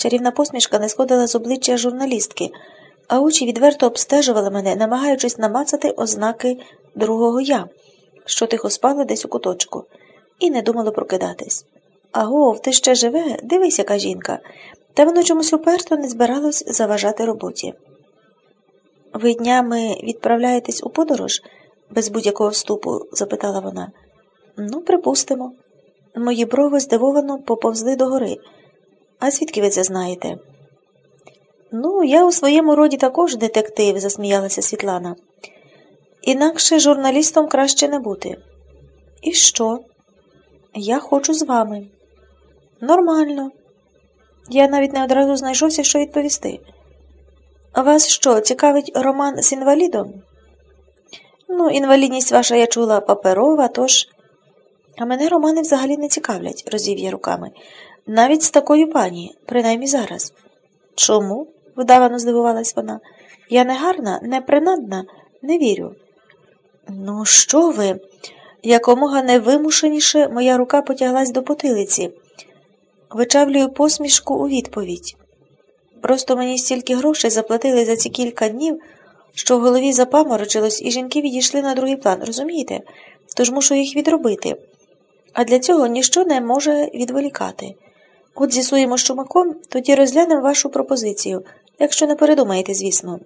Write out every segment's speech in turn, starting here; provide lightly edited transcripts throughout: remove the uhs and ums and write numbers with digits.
Чарівна посмішка не сходила з обличчя журналістки, а очі відверто обстежували мене, намагаючись намацати ознаки другого «я», що тихо спало десь у куточку, і не думало прокидатись. «Агов, ти ще живе? Дивись, яка жінка!» Та воно чомусь уперто не збиралось заважати роботі. «Ви днями відправляєтесь у подорож?» – без будь-якого вступу запитала вона. «Ну, припустимо». Мої брови здивовано поповзли догори. «А звідки ви це знаєте?» «Ну, я у своєму роді також детектив», – засміялася Світлана. «Інакше журналістом краще не бути». «І що?» «Я хочу з вами». «Нормально». Я навіть не одразу знайшовся, що відповісти. «Вас що, цікавить роман з інвалідом?» «Ну, інвалідність ваша, я чула, паперова, тож...» «А мене романи взагалі не цікавлять», – розвів я руками. «Навіть з такою пані, принаймні зараз». «Чому?» – вдавано здивувалась вона. «Я не гарна, не принадна, не вірю». «Ну, що ви?» Якомога невимушеніше моя рука потяглась до потилиці. Вичавлюю посмішку у відповідь. Просто мені стільки грошей заплатили за ці кілька днів, що в голові запаморочилось, і жінки відійшли на другий план, розумієте? Тож мушу їх відробити. А для цього ніщо не може відволікати. От з'ясуємо з Чумаком, тоді розглянемо вашу пропозицію, якщо не передумаєте, звісно.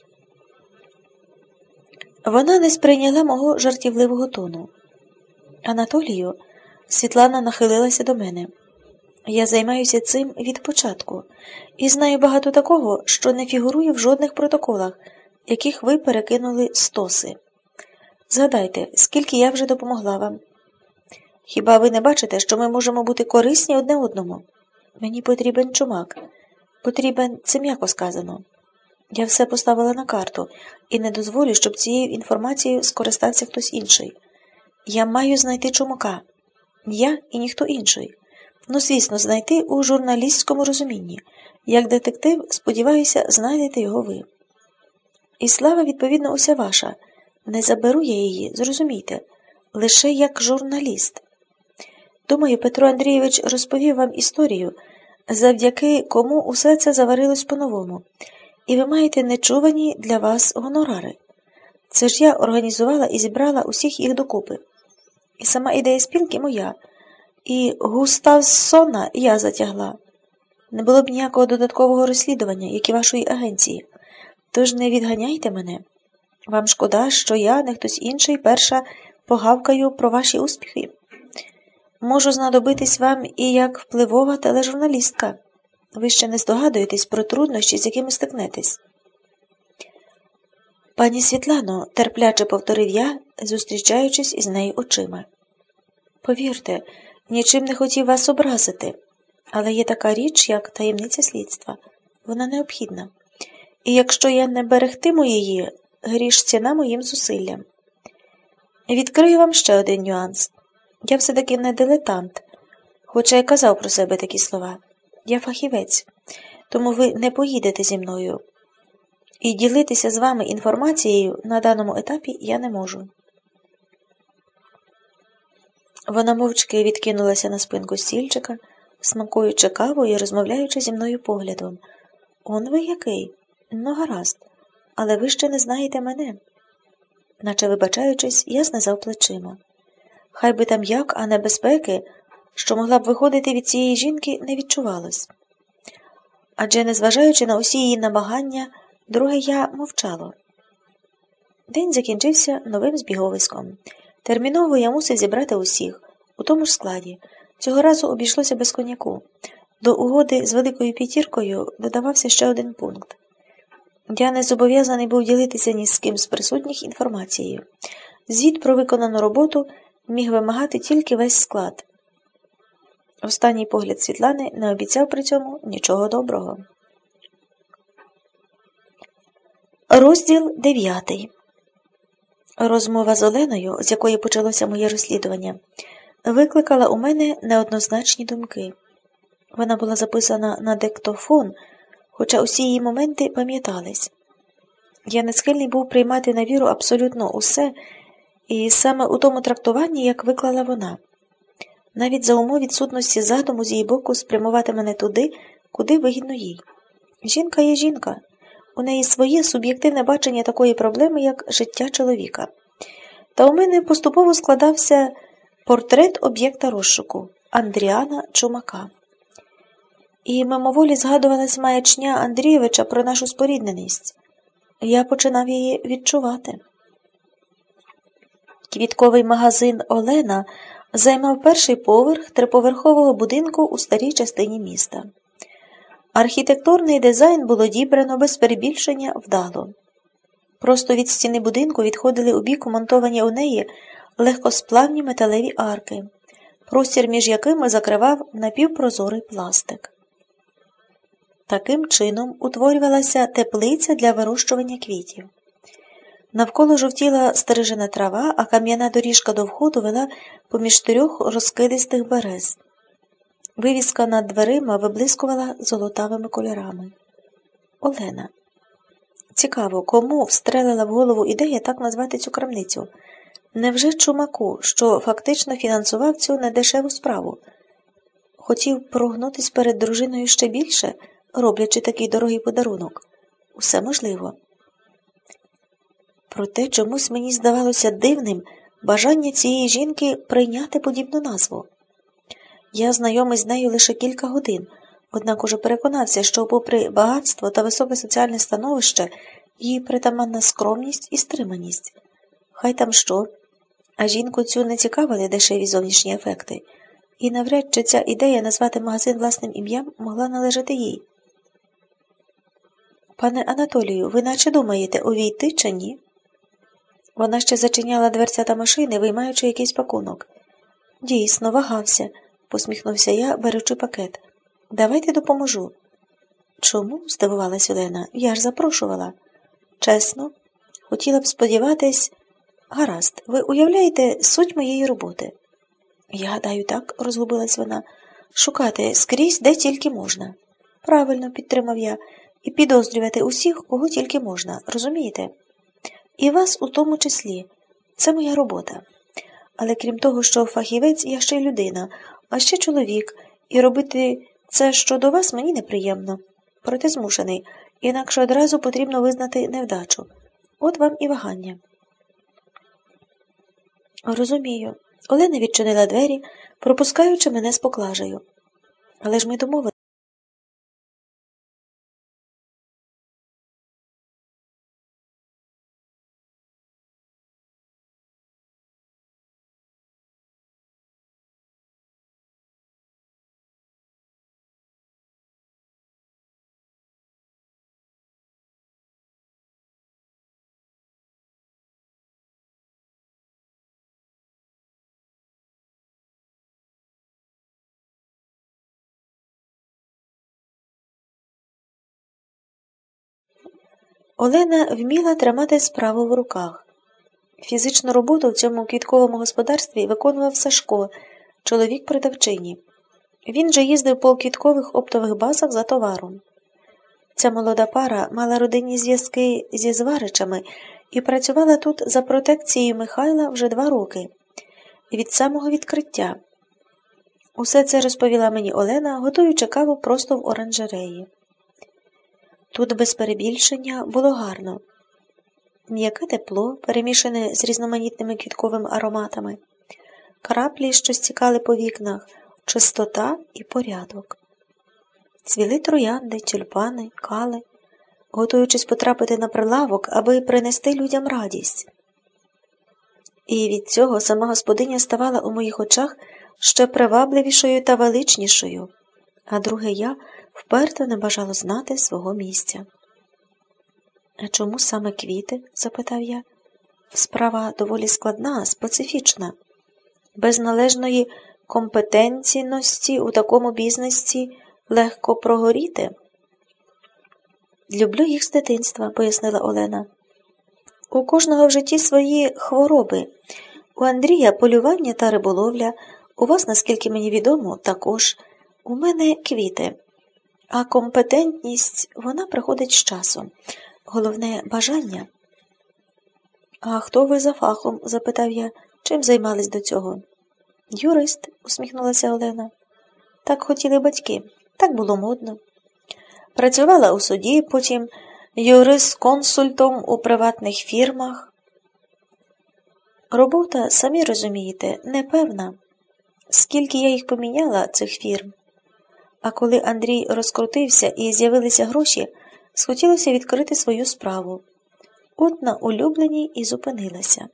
Вона не сприйняла мого жартівливого тону. «Анатолію», Світлана нахилилася до мене. «Я займаюся цим від початку і знаю багато такого, що не фігурує в жодних протоколах, яких ви перекинули стоси. Згадайте, скільки я вже допомогла вам. Хіба ви не бачите, що ми можемо бути корисні одне одному? Мені потрібен Чумак. Потрібен, це м'яко сказано. Я все поставила на карту і не дозволю, щоб цією інформацією скористався хтось інший. Я маю знайти Чумака. Я і ніхто інший. Ну, звісно, знайти у журналістському розумінні. Як детектив, сподіваюся, знайдете його ви. І слава, відповідно, уся ваша. Не заберу я її, зрозумійте, лише як журналіст. Думаю, Петро Андрійович розповів вам історію, завдяки кому усе це заварилось по-новому, і ви маєте нечувані для вас гонорари. Це ж я організувала і зібрала усіх їх докупи. І сама ідея спілки моя, і Густавсона я затягла. Не було б ніякого додаткового розслідування, як і вашої агенції. Тож не відганяйте мене. Вам шкода, що я, не хтось інший, перша погавкаю про ваші успіхи. Можу знадобитись вам і як впливова тележурналістка. Ви ще не здогадуєтесь про труднощі, з якими стикнетесь». «Пані Світлано», – терпляче повторив я, зустрічаючись із нею очима. «Повірте, нічим не хотів вас образити, але є така річ, як таємниця слідства. Вона необхідна. І якщо я не берегтиму її, гріш ціна моїм зусиллям. Відкрию вам ще один нюанс. Я все-таки не дилетант, хоча я казав про себе такі слова. Я фахівець, тому ви не поїдете зі мною. І ділитися з вами інформацією на даному етапі я не можу». Вона мовчки відкинулася на спинку стільчика, смакуючи каву і розмовляючи зі мною поглядом. «Он ви який? Ну, гаразд. Але ви ще не знаєте мене». Наче вибачаючись, я знизав плечима. Хай би там як, а небезпеки, що могла б виходити від цієї жінки, не відчувалось. Адже, незважаючи на усі її намагання, друге «я» мовчало. День закінчився новим збіговиськом. Терміново я мусив зібрати усіх, у тому ж складі. Цього разу обійшлося без коньяку. До угоди з Великою П'ятіркою додавався ще один пункт. Я не зобов'язаний був ділитися ні з ким з присутніх інформацією. Звіт про виконану роботу міг вимагати тільки весь склад. Останній погляд Світлани не обіцяв при цьому нічого доброго. Розділ 9. Розмова з Оленою, з якої почалося моє розслідування, викликала у мене неоднозначні думки. Вона була записана на диктофон, хоча усі її моменти пам'ятались. Я не схильний був приймати на віру абсолютно усе, і саме у тому трактуванні, як виклала вона. Навіть за умов відсутності задуму з її боку спрямувати мене туди, куди вигідно їй. Жінка є жінка. У неї своє суб'єктивне бачення такої проблеми, як життя чоловіка. Та у мене поступово складався портрет об'єкта розшуку – Андріана Чумака. І мимоволі згадувалась маячня Андрійовича про нашу спорідненість. Я починав її відчувати. Квітковий магазин «Олена» займав перший поверх триповерхового будинку у старій частині міста. Архітектурний дизайн було дібрано без перебільшення вдало. Просто від стіни будинку відходили у бік монтовані у неї легкосплавні металеві арки, простір між якими закривав напівпрозорий пластик. Таким чином утворювалася теплиця для вирощування квітів. Навколо жовтіла стрижена трава, а кам'яна доріжка до входу вела поміж 3 розкидистих берез. Вивіска над дверима виблискувала золотавими кольорами. Олена. Цікаво, кому встрелила в голову ідея так назвати цю крамницю? Невже Чумаку, що фактично фінансував цю недешеву справу? Хотів прогнутись перед дружиною ще більше, роблячи такий дорогий подарунок? Усе можливо. Проте чомусь мені здавалося дивним бажання цієї жінки прийняти подібну назву. Я знайомий з нею лише кілька годин, однак уже переконався, що попри багатство та високе соціальне становище, їй притаманна скромність і стриманість. Хай там що, а жінку цю не цікавили дешеві зовнішні ефекти, і навряд чи ця ідея назвати магазин власним ім'ям могла належати їй. «Пане Анатолію, ви наче думаєте, увійти чи ні?» Вона ще зачиняла дверцята машини, виймаючи якийсь пакунок. «Дійсно, вагався», – посміхнувся я, беручи пакет. «Давайте допоможу». «Чому?» – здивувалась Олена. «Я ж запрошувала». «Чесно? Хотіла б сподіватись...» «Гаразд, ви уявляєте суть моєї роботи?» «Я гадаю, так», – розгубилась вона. «Шукати скрізь, де тільки можна». «Правильно», – підтримав я, – «і підозрювати усіх, кого тільки можна, розумієте? І вас у тому числі. Це моя робота. Але крім того, що фахівець, я ще й людина, а ще чоловік, і робити це щодо вас мені неприємно. Проте змушений, інакше одразу потрібно визнати невдачу. От вам і вагання». «Розумію». Олена відчинила двері, пропускаючи мене з поклажею. «Але ж ми домовилися». Олена вміла тримати справу в руках. Фізичну роботу в цьому квітковому господарстві виконував Сашко, чоловік продавчині. Він же їздив по квіткових оптових базах за товаром. Ця молода пара мала родинні зв'язки зі Зваричами і працювала тут за протекцією Михайла вже 2 роки, від самого відкриття. Усе це розповіла мені Олена, готуючи каву просто в оранжереї. Тут без перебільшення було гарно. М'яке тепло, перемішане з різноманітними квітковими ароматами, краплі, що стікали по вікнах, чистота і порядок. Цвіли троянди, тюльпани, кали, готуючись потрапити на прилавок, аби принести людям радість. І від цього сама господиня ставала у моїх очах ще привабливішою та величнішою, а друге я вперто не бажало знати свого місця. «А чому саме квіти?» – запитав я. «Справа доволі складна, специфічна. Без належної компетентності у такому бізнесі легко прогоріти». «Люблю їх з дитинства», – пояснила Олена. «У кожного в житті свої хвороби. У Андрія полювання та риболовля, у вас, наскільки мені відомо, також. У мене квіти. А компетентність, вона приходить з часом. Головне – бажання». «А хто ви за фахом?» – запитав я. «Чим займались до цього?» «Юрист», – усміхнулася Олена. «Так хотіли батьки. Так було модно. Працювала у суді, потім юрисконсультом у приватних фірмах. Робота, самі розумієте, непевна. Скільки я їх поміняла, цих фірм. А коли Андрій розкрутився і з'явилися гроші, схотілося відкрити свою справу. От на улюбленій і зупинилася.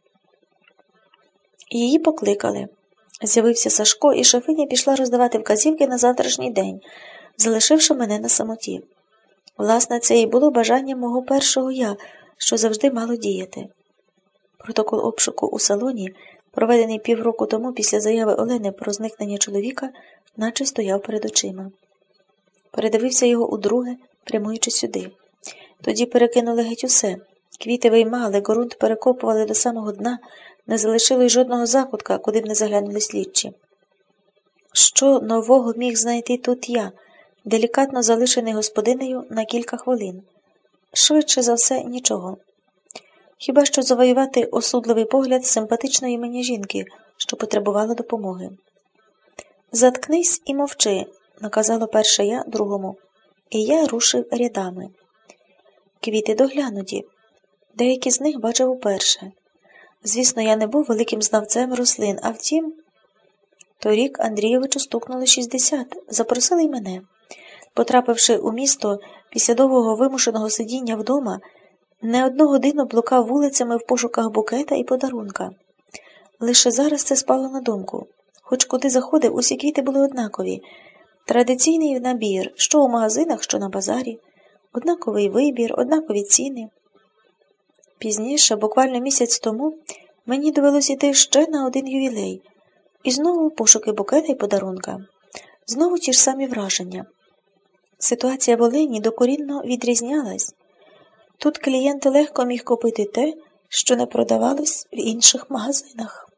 Її покликали. З'явився Сашко, і шефиня пішла роздавати вказівки на завтрашній день, залишивши мене на самоті. Власне, це і було бажанням мого першого «я», що завжди мало діяти. Протокол обшуку у салоні, проведений півроку тому після заяви Олени про зникнення чоловіка, наче стояв перед очима. Передивився його удруге, прямуючи сюди. Тоді перекинули геть усе. Квіти виймали, ґрунт перекопували до самого дна, не залишили й жодного закутка, куди б не заглянули слідчі. Що нового міг знайти тут я, делікатно залишений господинею на кілька хвилин? Швидше за все, нічого. Хіба що завоювати осудливий погляд симпатичної мені жінки, що потребувала допомоги. «Заткнись і мовчи», – наказало перше я другому, і я рушив рядами. Квіти доглянуті. Деякі з них бачив уперше. Звісно, я не був великим знавцем рослин, а втім, торік Андрійовичу стукнуло 60, запросили й мене. Потрапивши у місто після довгого вимушеного сидіння вдома, не одну годину блукав вулицями в пошуках букета і подарунка. Лише зараз це спало на думку. Хоч куди заходив, усі квіти були однакові. Традиційний набір, що у магазинах, що на базарі. Однаковий вибір, однакові ціни. Пізніше, буквально місяць тому, мені довелося йти ще на один ювілей. І знову пошуки букета й подарунка. Знову ті ж самі враження. Ситуація в Олені докорінно відрізнялась. Тут клієнт легко міг купити те, що не продавалось в інших магазинах.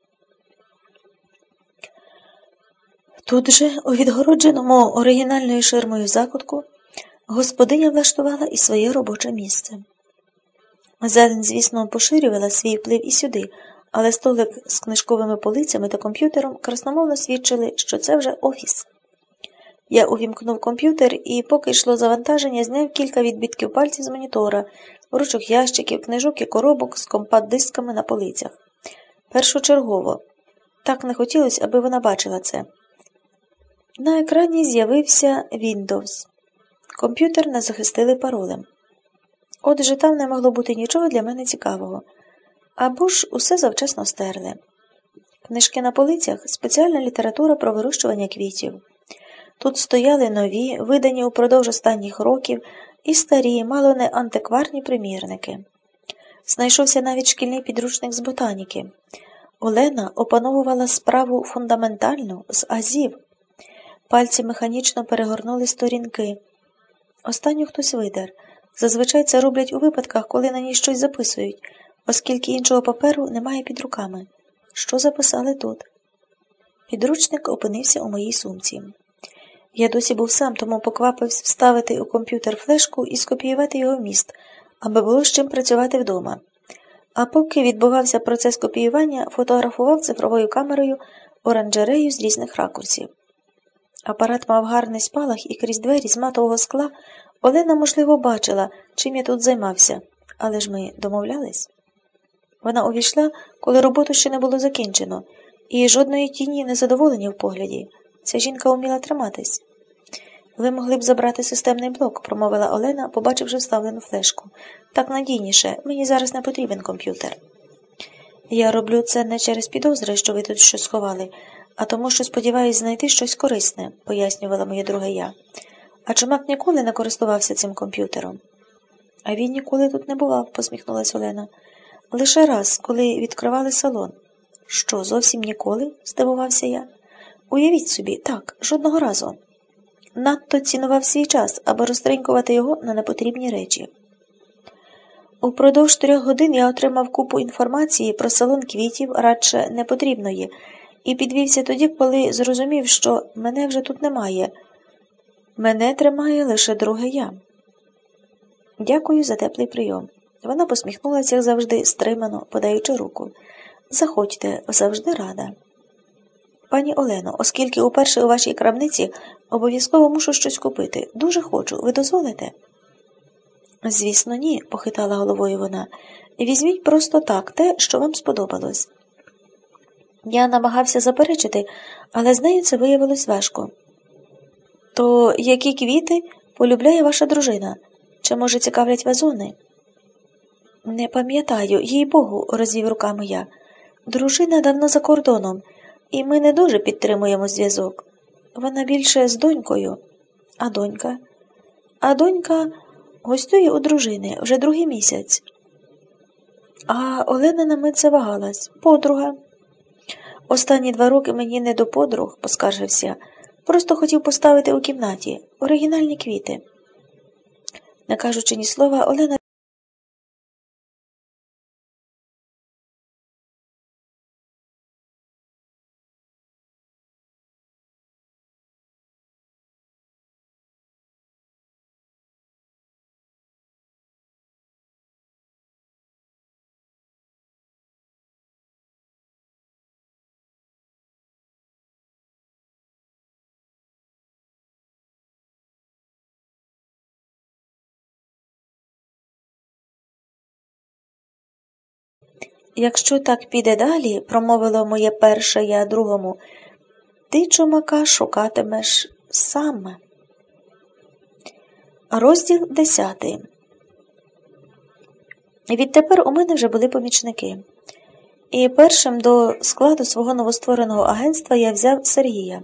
Тут же, у відгородженому оригінальною ширмою закутку, господиня влаштувала і своє робоче місце. Зелень, звісно, поширювала свій вплив і сюди, але столик з книжковими полицями та комп'ютером красномовно свідчили, що це вже офіс. Я увімкнув комп'ютер і, поки йшло завантаження, зняв кілька відбитків пальців з монітора, ручок ящиків, книжок і коробок з компакт-дисками на полицях. Першочергово. Так не хотілося, аби вона бачила це. На екрані з'явився Windows. Комп'ютер не захистили паролем. Отже, там не могло бути нічого для мене цікавого. Або ж усе завчасно стерли. Книжки на полицях – спеціальна література про вирощування квітів. Тут стояли нові, видані упродовж останніх років, і старі, мало не антикварні примірники. Знайшовся навіть шкільний підручник з ботаніки. Олена опановувала справу фундаментальну, з азів. Пальці механічно перегорнули сторінки. Останню хтось видер. Зазвичай це роблять у випадках, коли на ній щось записують, оскільки іншого паперу немає під руками. Що записали тут? Підручник опинився у моїй сумці. Я досі був сам, тому поквапився вставити у комп'ютер флешку і скопіювати його вміст, аби було з чим працювати вдома. А поки відбувався процес копіювання, фотографував цифровою камерою оранжерею з різних ракурсів. Апарат мав гарний спалах, і крізь двері з матового скла Олена, можливо, бачила, чим я тут займався. Але ж ми домовлялись. Вона увійшла, коли роботу ще не було закінчено, і жодної тіні незадоволення в погляді. Ця жінка уміла триматись. «Ви могли б забрати системний блок», – промовила Олена, побачивши вставлену флешку. «Так надійніше, мені зараз не потрібен комп'ютер». «Я роблю це не через підозри, що ви тут щось сховали, а тому, що сподіваюсь знайти щось корисне», – пояснювала моє друге я. «А Чумак ніколи не користувався цим комп'ютером?» «А він ніколи тут не бував», – посміхнулась Олена. «Лише раз, коли відкривали салон». «Що, зовсім ніколи?» – здивувався я. «Уявіть собі, так, жодного разу. Надто цінував свій час, аби розтринькувати його на непотрібні речі». Упродовж 3 годин я отримав купу інформації про салон квітів, радше непотрібної, і підвівся тоді, коли зрозумів, що мене вже тут немає. Мене тримає лише друге я. «Дякую за теплий прийом». Вона посміхнулася, як завжди, стримано, подаючи руку. «Заходьте, завжди рада». Пані Олено, оскільки уперше у вашій крамниці обов'язково мушу щось купити. Дуже хочу. Ви дозволите? Звісно, ні, похитала головою вона. Візьміть просто так, те, що вам сподобалось. Я намагався заперечити, але з нею це виявилось важко. То які квіти полюбляє ваша дружина? Чи, може, цікавлять вазони? Не пам'ятаю, їй-богу, розвів руками я. Дружина давно за кордоном, і ми не дуже підтримуємо зв'язок. Вона більше з донькою. А донька? А донька гостює у дружини вже другий місяць. А Олена на мить завагалась. Подруга. Останні 2 роки мені не до подруг, поскаржився. Просто хотів поставити у кімнаті оригінальні квіти. Не кажучи ні слова, Олена Якщо так піде далі, промовило моє перше я другому, ти, чумака, шукатимеш сам. Розділ 10. Відтепер у мене вже були помічники. І першим до складу свого новоствореного агентства я взяв Сергія.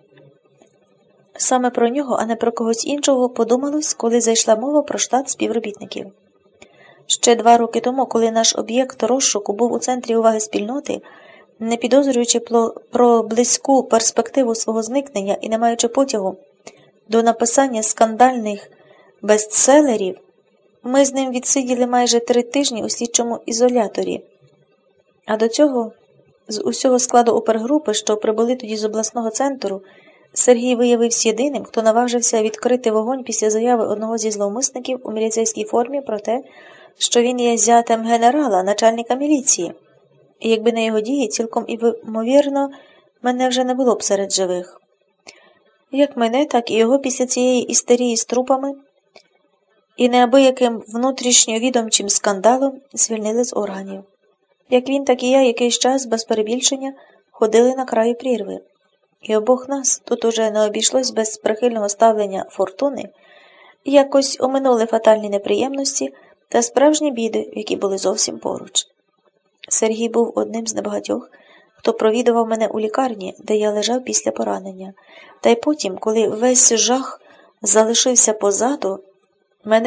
Саме про нього, а не про когось іншого, подумалось, коли зайшла мова про штат співробітників. Ще 2 роки тому, коли наш об'єкт розшуку був у центрі уваги спільноти, не підозрюючи про близьку перспективу свого зникнення і не маючи потягу до написання скандальних бестселерів, ми з ним відсиділи майже 3 тижні у слідчому ізоляторі. А до цього, з усього складу опергрупи, що прибули тоді з обласного центру, Сергій виявився єдиним, хто наважився відкрити вогонь після заяви одного зі зловмисників у міліцейській формі про те, що він є зятем генерала, начальника міліції. І якби не його дії, цілком імовірно, мене вже не було б серед живих. Як мене, так і його після цієї істерії з трупами і неабияким внутрішньовідомчим скандалом звільнили з органів. Як він, так і я якийсь час, без перебільшення, ходили на краю прірви. І обох нас тут уже не обійшлось без прихильного ставлення фортуни, якось оминули фатальні неприємності та справжні біди, які були зовсім поруч. Сергій був одним з небагатьох, хто провідував мене у лікарні, де я лежав після поранення. Та й потім, коли весь жах залишився позаду, ми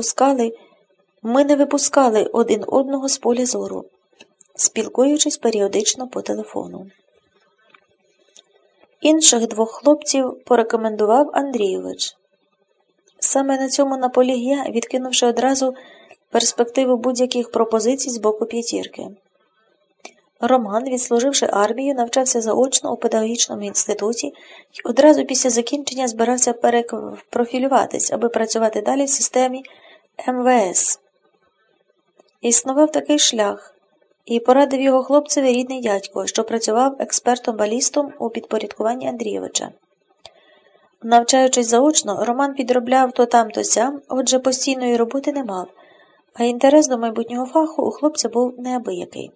не випускали один одного з поля зору, спілкуючись періодично по телефону. Інших 2 хлопців порекомендував Андрійович. Саме на цьому наполіг я, відкинувши одразу перспективу будь-яких пропозицій з боку п'ятірки. Роман, відслуживши армію, навчався заочно у педагогічному інституті і одразу після закінчення збирався перепрофілюватись, аби працювати далі в системі МВС. Існував такий шлях, і порадив його хлопцеві рідний дядько, що працював експертом-балістом у підпорядкуванні Андрійовича. Навчаючись заочно, Роман підробляв то там, то сям, отже постійної роботи не мав, а інтерес до майбутнього фаху у хлопця був неабиякий.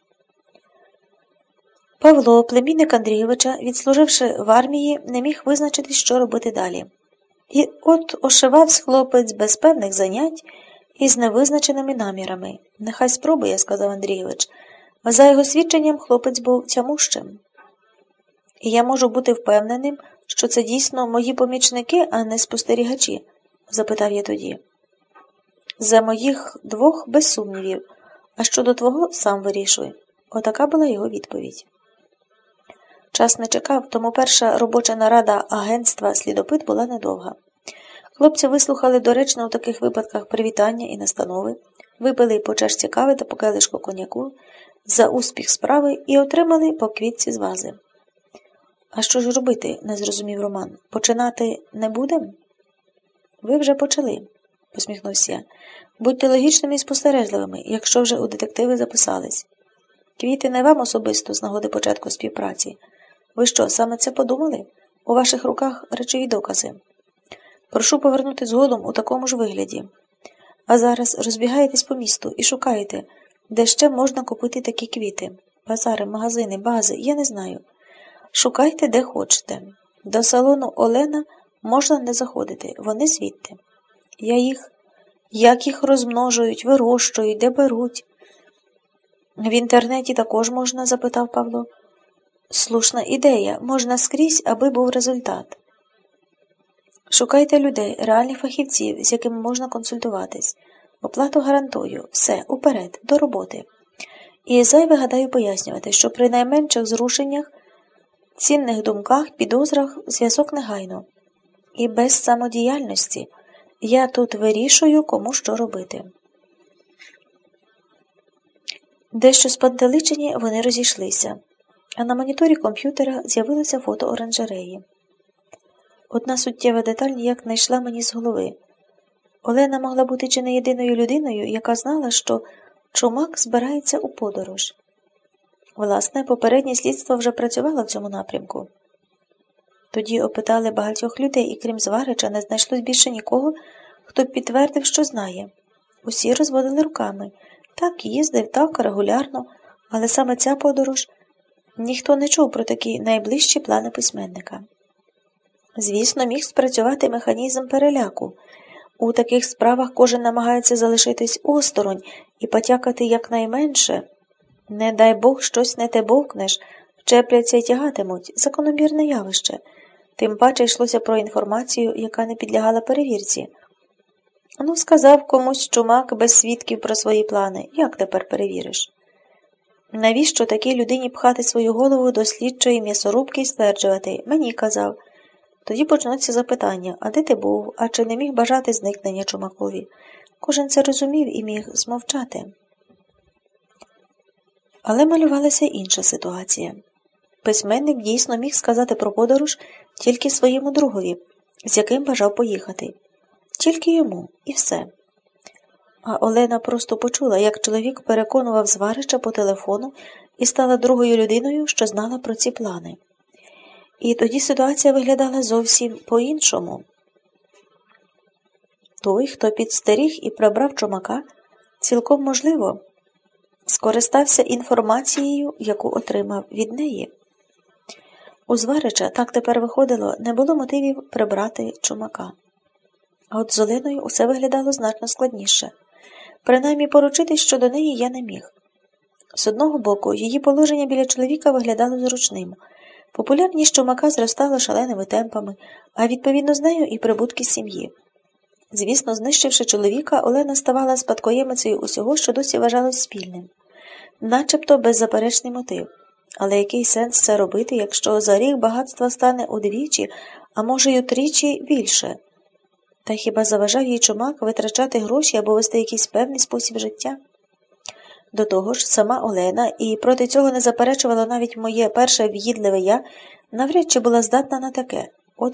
Павло, племінник Андрійовича, відслуживши в армії, не міг визначити, що робити далі. І от ошивався хлопець без певних занять і з невизначеними намірами. «Нехай спробує», – сказав Андрійович. За його свідченням, хлопець був тямущим. «І я можу бути впевненим, що це дійсно мої помічники, а не спостерігачі?» – запитав я тоді. «За моїх 2 без сумнівів, а щодо твого сам вирішуй». Отака була його відповідь. Час не чекав, тому перша робоча нарада агентства «Слідопит» була недовга. Хлопці вислухали доречне у таких випадках привітання і настанови, випили по чашці кави та по келишку коньяку за успіх справи і отримали по квітці з вази. «А що ж робити?» – не зрозумів Роман. «Починати не будем?» «Ви вже почали», – посміхнувся я. «Будьте логічними і спостережливими, якщо вже у детективи записались. Квіти не вам особисто з нагоди початку співпраці, Ви що, саме це подумали? У ваших руках речові докази. Прошу повернути згодом у такому ж вигляді. А зараз розбігаєтесь по місту і шукаєте, де ще можна купити такі квіти. Базари, магазини, бази, я не знаю. Шукайте, де хочете. До салону Олена можна не заходити, вони звідти. Як їх розмножують, вирощують, де беруть? В інтернеті також можна, запитав Павло. Слушна ідея, можна скрізь, аби був результат. Шукайте людей, реальних фахівців, з якими можна консультуватись. Оплату гарантую. Все, уперед, до роботи. І зайве, гадаю, пояснювати, що при найменших зрушеннях, цінних думках, підозрах зв'язок негайно. І без самодіяльності я тут вирішую, кому що робити. Дещо спантеличені вони розійшлися, а на моніторі комп'ютера з'явилося фото оранжереї. Одна суттєва деталь ніяк не йшла мені з голови. Олена могла бути чи не єдиною людиною, яка знала, що Чумак збирається у подорож. Власне, попереднє слідство вже працювало в цьому напрямку. Тоді опитали багатьох людей, і крім Зварича не знайшлось більше нікого, хто б підтвердив, що знає. Усі розводили руками. Так, їздив, так, регулярно, але саме ця подорож ніхто не чув про такі найближчі плани письменника. Звісно, міг спрацювати механізм переляку. У таких справах кожен намагається залишитись осторонь і потякати якнайменше. Не дай Бог, щось не те бовкнеш, вчепляться й тягатимуть. Закономірне явище. Тим паче йшлося про інформацію, яка не підлягала перевірці. Ну, сказав комусь Чумак без свідків про свої плани. Як тепер перевіриш? Навіщо такій людині пхати свою голову до слідчої м'ясорубки і стверджувати? Мені казав. Тоді почнуться запитання, а де ти був, а чи не міг бажати зникнення Чумакові? Кожен це розумів і міг змовчати. Але малювалася інша ситуація. Письменник дійсно міг сказати про подорож тільки своєму другові, з яким бажав поїхати. Тільки йому, і все. А Олена просто почула, як чоловік переконував Зварича по телефону і стала другою людиною, що знала про ці плани. І тоді ситуація виглядала зовсім по-іншому. Той, хто підстеріг і прибрав Чумака, цілком можливо, скористався інформацією, яку отримав від неї. У Зварича, так тепер виходило, не було мотивів прибрати Чумака. А от з Оленою усе виглядало значно складніше. Принаймні поручитись щодо неї я не міг. З одного боку, її положення біля чоловіка виглядало зручним. Популярність Чумака зростала шаленими темпами, а відповідно з нею і прибутки сім'ї. Звісно, знищивши чоловіка, Олена ставала спадкоємицею усього, що досі вважалось спільним. Начебто беззаперечний мотив. Але який сенс це робити, якщо за рік багатства стане удвічі, а може й утричі більше? Та хіба заважав їй Чумак витрачати гроші або вести якийсь певний спосіб життя? До того ж, сама Олена, і проти цього не заперечувала навіть моє перше в'їдливе «я», навряд чи була здатна на таке.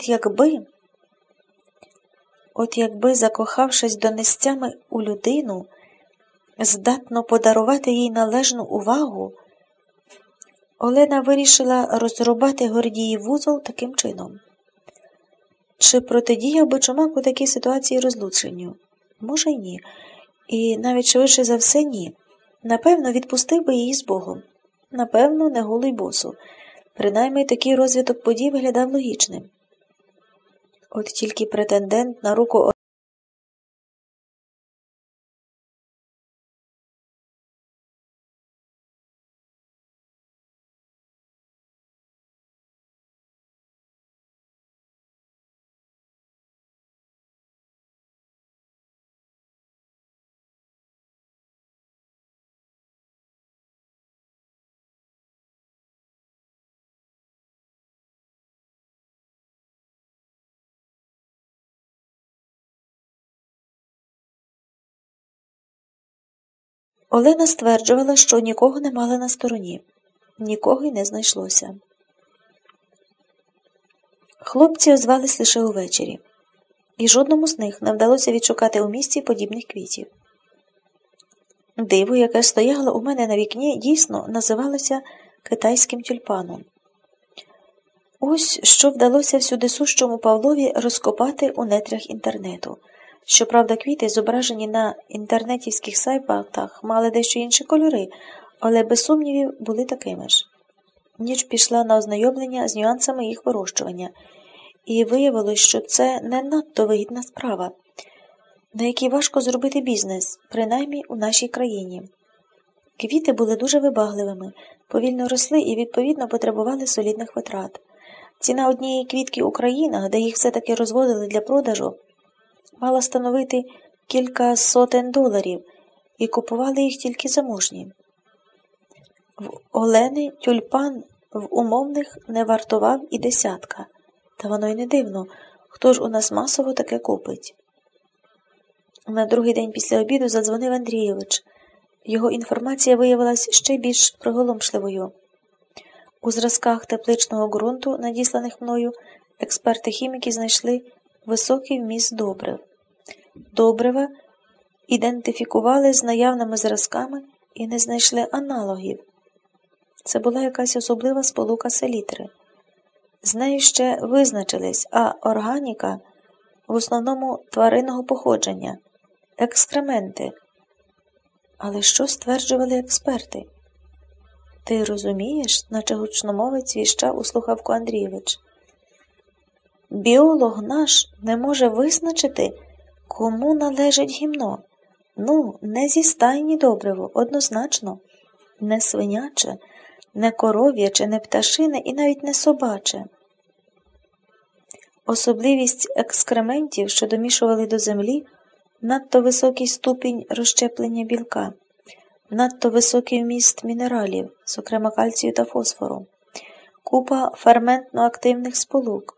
От якби, закохавшись донестями у людину, здатно подарувати їй належну увагу, Олена вирішила розрубати Гордіїв вузол таким чином. Чи протидіяв би Чумак у такій ситуації розлученню? Може, й ні. І навіть швидше за все, ні. Напевно, відпустив би її з Богом. Напевно, не голу й босу. Принаймні, такий розвиток подій виглядав логічним. От тільки претендент на руку Олена стверджувала, що нікого не мала на стороні. Нікого й не знайшлося. Хлопці озвались лише увечері. І жодному з них не вдалося відшукати у місті подібних квітів. Диво, яке стояло у мене на вікні, дійсно називалося китайським тюльпаном. Ось що вдалося всюдисущому Павлові розкопати у нетрях інтернету. Щоправда, квіти, зображені на інтернетівських сайтах, мали дещо інші кольори, але без сумнівів були такими ж. Ніч пішла на ознайомлення з нюансами їх вирощування, і виявилось, що це не надто вигідна справа, на якій важко зробити бізнес, принаймні у нашій країні. Квіти були дуже вибагливими, повільно росли і, відповідно, потребували солідних витрат. Ціна однієї квітки у країнах, де їх все-таки розводили для продажу, мала становити кілька сотень доларів, і купували їх тільки заможні. В Олени тюльпан в умовних не вартував і десятка. Та воно й не дивно, хто ж у нас масово таке купить. На другий день після обіду задзвонив Андрійович. Його інформація виявилась ще більш приголомшливою. У зразках тепличного ґрунту, надісланих мною, експерти-хіміки знайшли високий вміст добрив. Добрива ідентифікували з наявними зразками і не знайшли аналогів. Це була якась особлива сполука селітри. З нею ще визначились, а органіка в основному тваринного походження, екскременти. Але що стверджували експерти? Ти розумієш, наче гучномовець віщав у слухавку Андрійович. Біолог наш не може визначити, кому належить гімно. Не зі стайні добриво, однозначно, не свиняче, не коров'яче, не пташине і навіть не собаче. Особливість екскрементів, що домішували до землі, надто високий ступінь розщеплення білка, надто високий вміст мінералів, зокрема кальцію та фосфору, купа ферментно-активних сполук.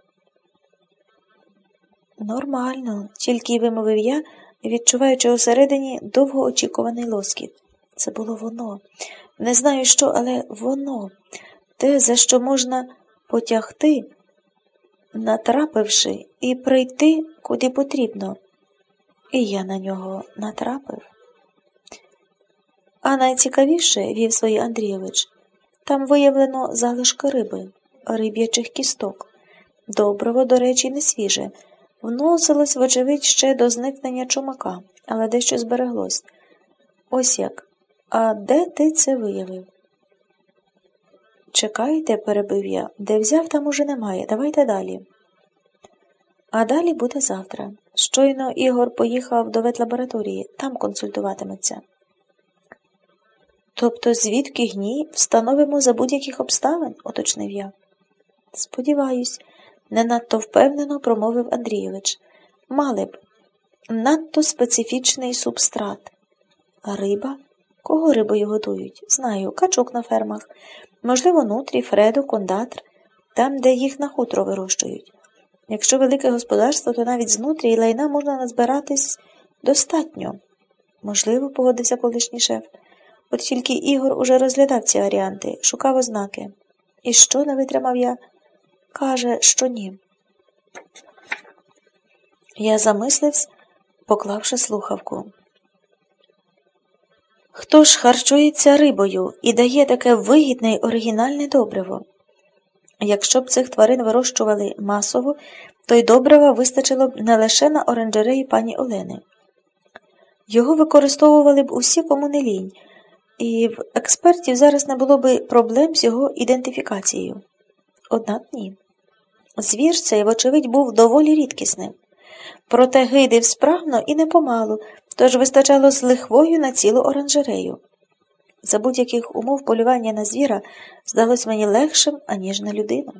Нормально, тільки й вимовив я, відчуваючи усередині довгоочікуваний лоскіт. Це було воно. Не знаю що, але воно. Те, за що можна потягти, натрапивши, і прийти, куди потрібно. І я на нього натрапив. А найцікавіше, вів свій Андрійович, там виявлено залишки риби, риб'ячих кісток. Добриво, до речі, не свіже. Вносилось, вочевидь, ще до зникнення чумака, але дещо збереглось. Ось як. А де ти це виявив? Чекайте, перебив я. Де взяв, там уже немає. Давайте далі. А далі буде завтра. Щойно Ігор поїхав до ветлабораторії. Там консультуватиметься. Тобто звідки гній встановимо за будь-яких обставин, уточнив я. Сподіваюсь, не надто впевнено промовив Андрійович. Мали б. Надто специфічний субстрат. А риба? Кого рибою готують? Знаю, качок на фермах. Можливо, нутрі, фреду, кондатр. Там, де їх на хутро вирощують. Якщо велике господарство, то навіть з нутрі і лайна можна назбиратись достатньо. Можливо, погодився колишній шеф. От тільки Ігор уже розглядав ці варіанти, шукав ознаки. І що, не витримав я? Каже, що ні. Я замислився, поклавши слухавку. Хто ж харчується рибою і дає таке вигідне й оригінальне добриво? Якщо б цих тварин вирощували масово, то й добрива вистачило б не лише на оранжереї пані Олени. Його використовували б усі, кому не лінь, і в експертів зараз не було б проблем з його ідентифікацією. Однак ні. Звір цей, вочевидь, був доволі рідкісним. Проте гидив справно і непомалу, тож вистачало з лихвою на цілу оранжерею. За будь-яких умов полювання на звіра здалось мені легшим, аніж на людину.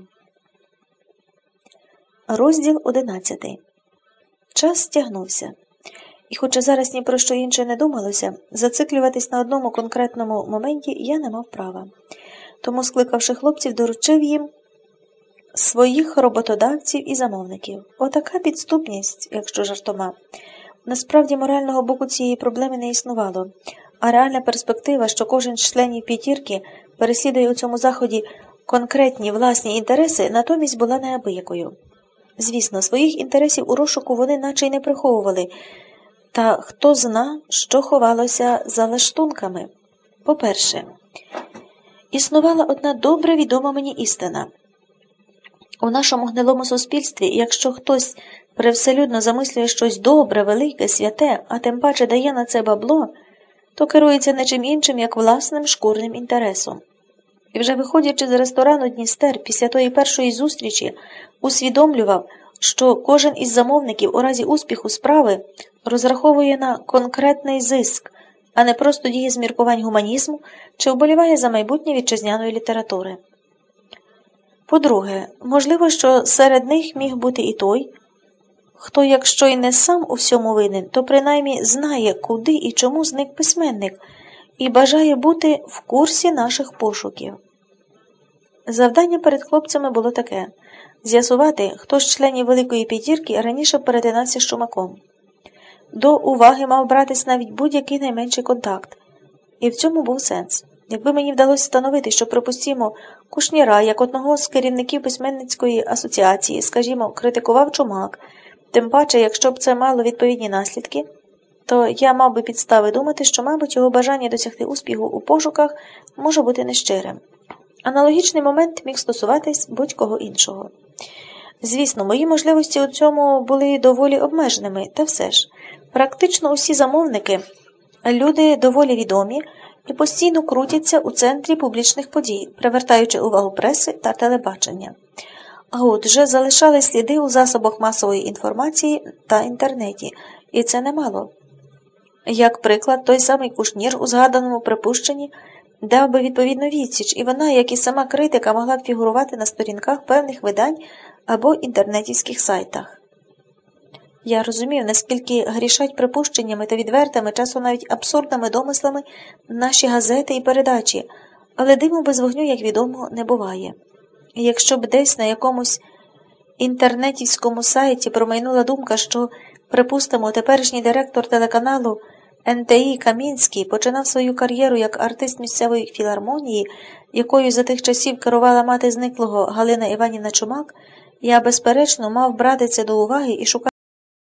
Розділ 11. Час стягнувся. І хоча зараз ні про що інше не думалося, зациклюватись на одному конкретному моменті я не мав права. Тому, скликавши хлопців, доручив їм своїх роботодавців і замовників. Отака підступність, якщо жартома. Насправді, морального боку цієї проблеми не існувало, а реальна перспектива, що кожен з членів п'ятірки переслідує у цьому заході конкретні власні інтереси, натомість була неабиякою. Звісно, своїх інтересів у розшуку вони наче й не приховували, та хто зна, що ховалося за лаштунками. По-перше, існувала одна добре відома мені істина. У нашому гнилому суспільстві, якщо хтось привселюдно замислює щось добре, велике, святе, а тим паче дає на це бабло, то керується не чим іншим, як власним шкурним інтересом. І вже виходячи з ресторану «Дністер» після тої першої зустрічі, усвідомлював, що кожен із замовників у разі успіху справи розраховує на конкретний зиск, а не просто діє з міркувань гуманізму чи вболіває за майбутнє вітчизняної літератури. По-друге, можливо, що серед них міг бути і той, хто, якщо й не сам у всьому винен, то принаймні знає, куди і чому зник письменник, і бажає бути в курсі наших пошуків. Завдання перед хлопцями було таке – з'ясувати, хто з членів Великої П'ятірки раніше перетинався з Чумаком. До уваги мав братись навіть будь-який найменший контакт. І в цьому був сенс. Якби мені вдалося встановити, що, припустімо, Кушніра, як одного з керівників письменницької асоціації, скажімо, критикував Чумак, тим паче, якщо б це мало відповідні наслідки, то я мав би підстави думати, що, мабуть, його бажання досягти успіху у пошуках може бути нещирим. Аналогічний момент міг стосуватись будь-кого іншого. Звісно, мої можливості у цьому були доволі обмеженими, та все ж. Практично усі замовники – люди доволі відомі і постійно крутяться у центрі публічних подій, привертаючи увагу преси та телебачення. А от вже залишали сліди у засобах масової інформації та інтернеті, і це немало. Як приклад, той самий Кушнір у згаданому припущенні дав би відповідну відсіч, і вона, як і сама критика, могла б фігурувати на сторінках певних видань або інтернетівських сайтах. Я розумів, наскільки грішать припущеннями та відвертими, часом навіть абсурдними домислами наші газети і передачі, але диму без вогню, як відомо, не буває. І якщо б десь на якомусь інтернетівському сайті промайнула думка, що, припустимо, теперішній директор телеканалу НТІ Камінський починав свою кар'єру як артист місцевої філармонії, якою за тих часів керувала мати зниклого Галина Іванівна Чумак, я, безперечно, мав брати це до уваги і шукати.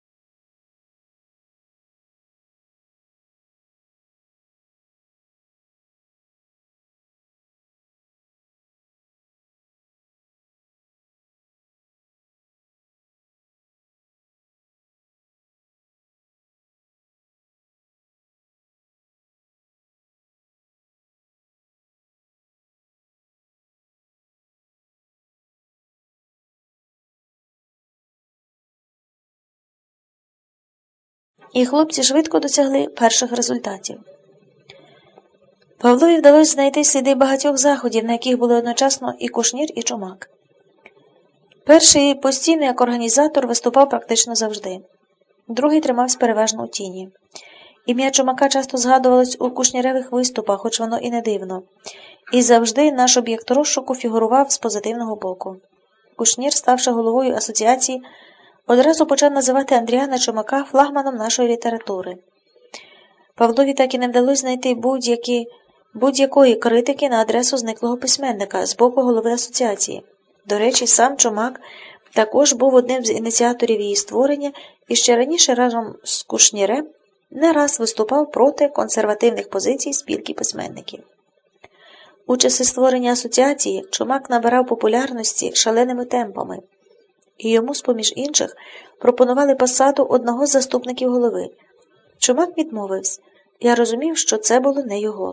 І хлопці швидко досягли перших результатів. Павлові вдалося знайти сліди багатьох заходів, на яких були одночасно і Кушнір, і Чумак. Перший постійно як організатор виступав практично завжди. Другий тримався переважно у тіні. Ім'я Чумака часто згадувалось у кушніревих виступах, хоч воно і не дивно. І завжди наш об'єкт розшуку фігурував з позитивного боку. Кушнір, ставши головою асоціації, одразу почав називати Андріана Чумака флагманом нашої літератури. Павлові так і не вдалося знайти будь-якої критики на адресу зниклого письменника з боку голови асоціації. До речі, сам Чумак також був одним з ініціаторів її створення і ще раніше разом з Кушнірем не раз виступав проти консервативних позицій спілки письменників. У часи створення асоціації Чумак набирав популярності шаленими темпами. І йому, з-поміж інших, пропонували посаду одного з заступників голови. Чумак відмовився. Я розумів, що це було не його.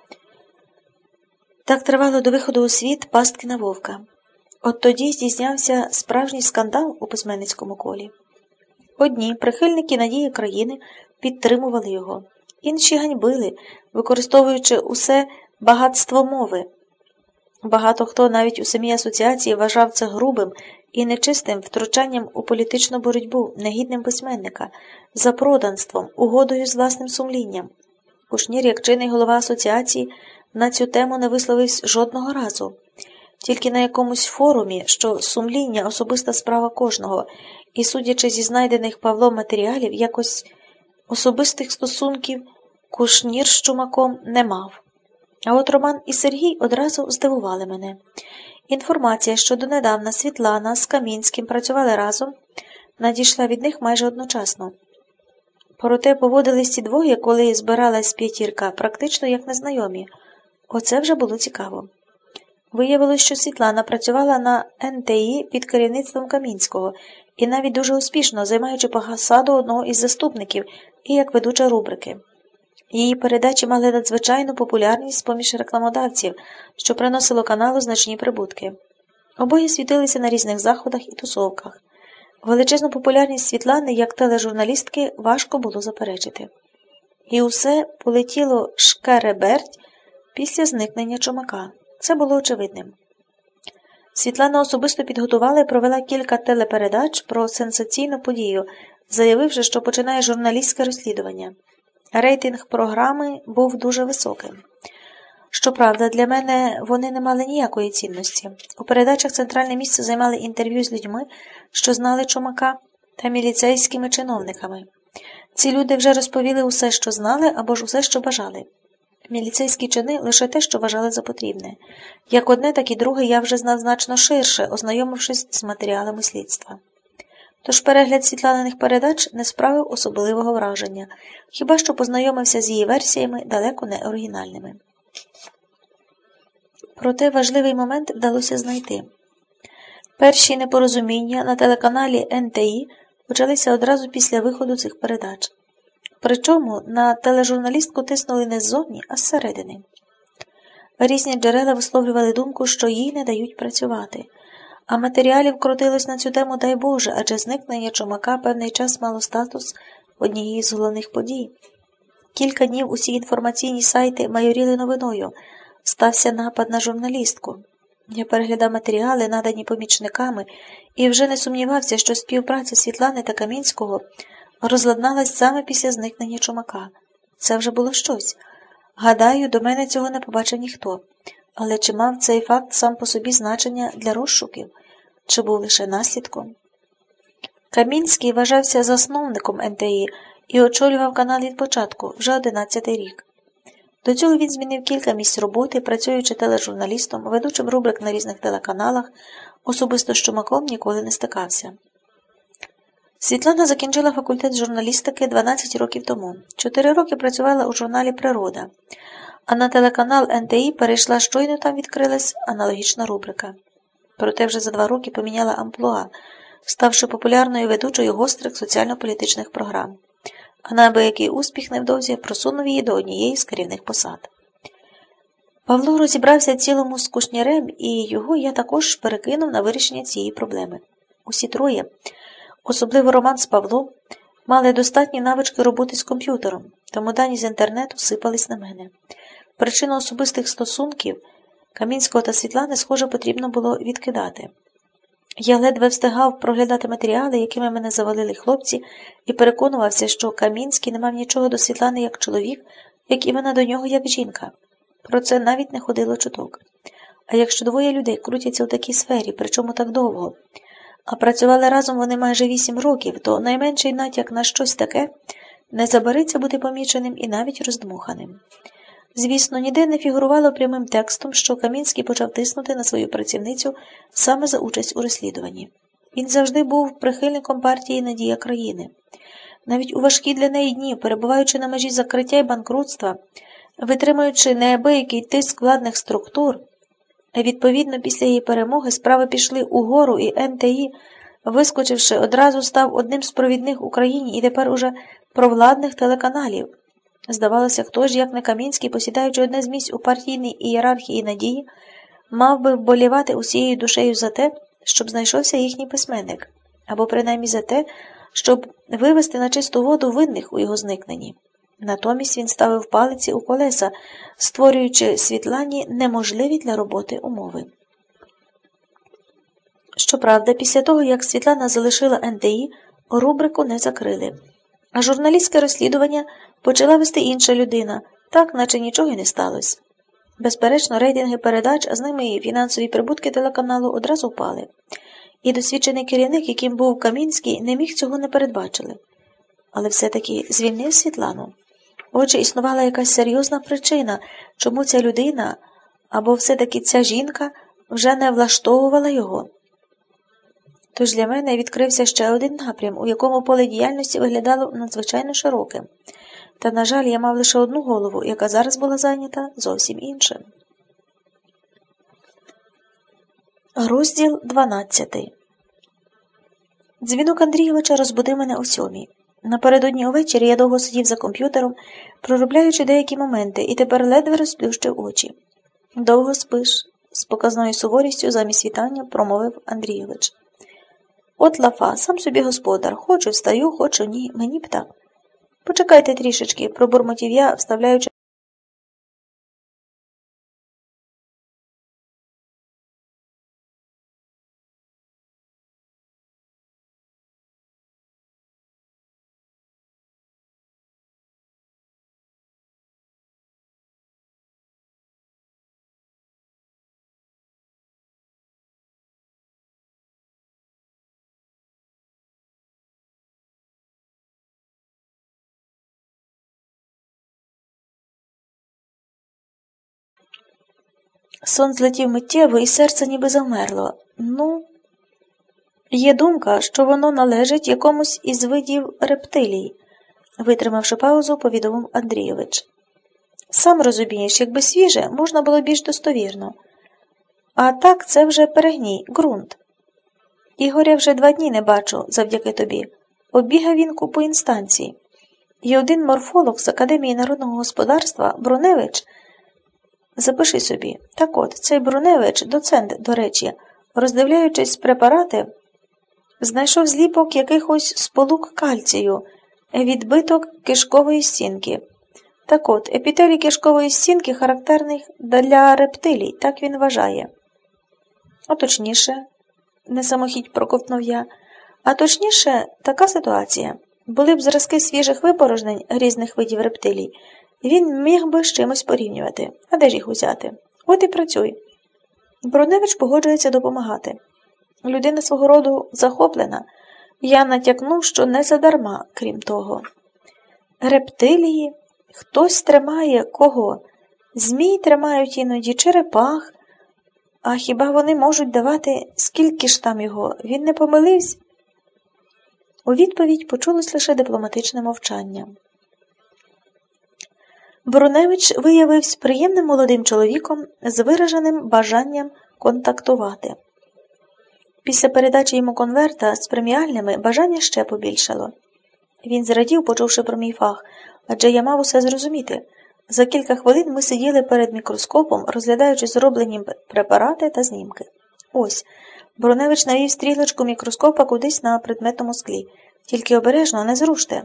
Так тривало до виходу у світ «Пасткина вовка». От тоді здійснявся справжній скандал у письменницькому колі. Одні, прихильники надії країни, підтримували його. Інші ганьбили, використовуючи усе багатство мови. Багато хто навіть у самій асоціації вважав це грубим і нечистим втручанням у політичну боротьбу, негідним письменника, запроданством, угодою з власним сумлінням. Кушнір, як чинний голова асоціації, на цю тему не висловився жодного разу. Тільки на якомусь форумі, що сумління – особиста справа кожного, і, судячи зі знайдених Павлом матеріалів, якось особистих стосунків Кушнір з Чумаком не мав. А от Роман і Сергій одразу здивували мене. Інформація, що донедавна Світлана з Камінським працювали разом, надійшла від них майже одночасно. Проте поводились ці двоє, коли збиралась п'ятірка, практично як незнайомі. Оце вже було цікаво. Виявилось, що Світлана працювала на НТІ під керівництвом Камінського і навіть дуже успішно, займаючи посаду одного із заступників і як ведуча рубрики. Її передачі мали надзвичайну популярність поміж рекламодавців, що приносило каналу значні прибутки. Обоє світилися на різних заходах і тусовках. Величезну популярність Світлани як тележурналістки важко було заперечити. І усе полетіло шкереберть після зникнення Чумака. Це було очевидним. Світлана особисто підготувала і провела кілька телепередач про сенсаційну подію, заявивши, що починає журналістське розслідування. Рейтинг програми був дуже високим. Щоправда, для мене вони не мали ніякої цінності. У передачах центральне місце займали інтерв'ю з людьми, що знали Чумака, та міліцейськими чиновниками. Ці люди вже розповіли усе, що знали, або ж усе, що бажали. Міліцейські чини – лише те, що вважали за потрібне. Як одне, так і друге я вже знав значно ширше, ознайомившись з матеріалами слідства. Тож перегляд Світланиних передач не справив особливого враження, хіба що познайомився з її версіями, далеко не оригінальними. Проте важливий момент вдалося знайти. Перші непорозуміння на телеканалі НТІ почалися одразу після виходу цих передач. Причому на тележурналістку тиснули не ззовні, а зсередини. Різні джерела висловлювали думку, що їй не дають працювати. А матеріалів крутилось на цю тему, дай Боже, адже зникнення Чумака певний час мало статус однієї з головних подій. Кілька днів усі інформаційні сайти майоріли новиною. Стався напад на журналістку. Я переглядав матеріали, надані помічниками, і вже не сумнівався, що співпраця Світлани та Камінського розладналась саме після зникнення Чумака. Це вже було щось. Гадаю, до мене цього не побачив ніхто. Але чи мав цей факт сам по собі значення для розшуків? Чи був лише наслідком? Камінський вважався засновником НТІ і очолював канал від початку, вже 11-й рік. До цього він змінив кілька місць роботи, працюючи тележурналістом, ведучим рубрик на різних телеканалах, особисто з Чумаком ніколи не стикався. Світлана закінчила факультет журналістики 12 років тому. 4 роки працювала у журналі «Природа», а на телеканал НТІ перейшла, щойно там відкрилась аналогічна рубрика. Проте вже за 2 роки поміняла амплуа, ставши популярною ведучою гострих соціально-політичних програм. А неабиякий успіх невдовзі просунув її до однієї з керівних посад. Павло розібрався цілому з кушнярем, і його я також перекинув на вирішення цієї проблеми. Усі троє, особливо Роман з Павлом, мали достатні навички роботи з комп'ютером, тому дані з інтернету сипались на мене. Причину особистих стосунків Камінського та Світлани, схоже, потрібно було відкидати. Я ледве встигав проглядати матеріали, якими мене завалили хлопці, і переконувався, що Камінський не мав нічого до Світлани як чоловік, як і вона до нього як жінка. Про це навіть не ходило чуток. А якщо двоє людей крутяться у такій сфері, причому так довго, а працювали разом вони майже 8 років, то найменший натяк на щось таке не забариться бути поміченим і навіть роздмуханим. Звісно, ніде не фігурувало прямим текстом, що Камінський почав тиснути на свою працівницю саме за участь у розслідуванні. Він завжди був прихильником партії «Надія країни». Навіть у важкі для неї дні, перебуваючи на межі закриття й банкрутства, витримуючи неабиякий тиск владних структур, відповідно після її перемоги справи пішли угору, і НТІ, вискочивши, одразу став одним з провідних в Україні і тепер уже провладних телеканалів. Здавалося, хто ж, як не Камінський, посідаючи одне з місць у партійній ієрархії «Надії», мав би вболівати усією душею за те, щоб знайшовся їхній письменник, або принаймні за те, щоб вивести на чисту воду винних у його зникненні. Натомість він ставив палиці у колеса, створюючи Світлані неможливі для роботи умови. Щоправда, після того, як Світлана залишила НТІ, рубрику не закрили. А журналістське розслідування почала вести інша людина, так, наче нічого й не сталося. Безперечно, рейтинги передач, а з ними і фінансові прибутки телеканалу одразу впали. І досвідчений керівник, яким був Камінський, не міг цього не передбачити. Але все-таки звільнив Світлану. Отже, існувала якась серйозна причина, чому ця людина, або все-таки ця жінка, вже не влаштовувала його. Тож для мене відкрився ще один напрям, у якому поле діяльності виглядало надзвичайно широким. Та, на жаль, я мав лише одну голову, яка зараз була зайнята зовсім іншим. Розділ 12. Дзвінок Андрійовича розбудив мене о 7. Напередодні увечері я довго сидів за комп'ютером, проробляючи деякі моменти, і тепер ледве розплющив очі. «Довго спиш?» – з показною суворістю замість вітання промовив Андрійович. «От лафа, сам собі господар. Хочу встаю, хочу ні, мені б так». «Почекайте трішечки», – пробурмотів я, вставляючи Сон злетів миттєво, і серце ніби завмерло. Є думка, що воно належить якомусь із видів рептилій, витримавши паузу, повідомив Андрійович. Сам розумієш, якби свіже, можна було більш достовірно. А так це вже перегній, ґрунт. Ігоря вже 2 дні не бачу, завдяки тобі. Оббігав він купу інстанцій. І один морфолог з Академії народного господарства, Бруневич, запиши собі. Так от, цей Бруневич, доцент, до речі, роздивляючись препарати, знайшов зліпок якихось сполук кальцію, відбиток кишкової стінки. Так от, епітелій кишкової стінки характерний для рептилій, так він вважає. А точніше, не самохідь проковтнув я, а точніше, така ситуація. Були б зразки свіжих випорожнень різних видів рептилій, він міг би з чимось порівнювати. А де ж їх узяти? От і працюй. Бруневич погоджується допомагати. Людина свого роду захоплена. Я натякнув, що не задарма, крім того. Рептилії? Хтось тримає кого? Змій тримають іноді, черепах. А хіба вони можуть давати, скільки ж там його? Він не помилився? У відповідь почулось лише дипломатичне мовчання. Бруневич виявився приємним молодим чоловіком з вираженим бажанням контактувати. Після передачі йому конверта з преміальними бажання ще побільшало. Він зрадів, почувши про мій фах, адже я мав усе зрозуміти. За кілька хвилин ми сиділи перед мікроскопом, розглядаючи зроблені препарати та знімки. Ось, Бруневич навів стрілочку мікроскопа кудись на предметному склі. Тільки обережно, не зруште.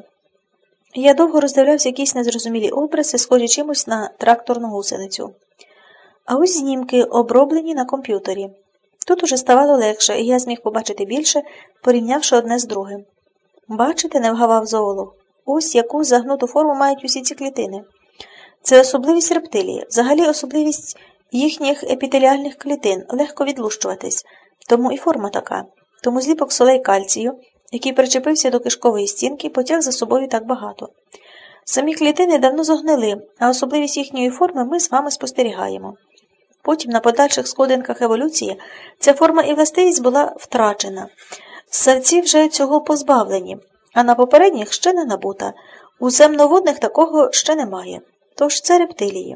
Я довго роздивлявся якісь незрозумілі образи, схожі чимось на тракторну гусеницю. А ось знімки, оброблені на комп'ютері. Тут уже ставало легше, і я зміг побачити більше, порівнявши одне з другим. Бачите, не вгавав зоолог, ось яку загнуту форму мають усі ці клітини. Це особливість рептилії, взагалі особливість їхніх епітеліальних клітин, легко відлущуватись, тому і форма така. Тому зліпок солей кальцію, який причепився до кишкової стінки, потяг за собою так багато. Самі клітини давно зогнили, а особливість їхньої форми ми з вами спостерігаємо. Потім на подальших сходинках еволюції ця форма і властивість була втрачена. Ссавці вже цього позбавлені, а на попередніх ще не набута. У земноводних такого ще немає. Тож це рептилії.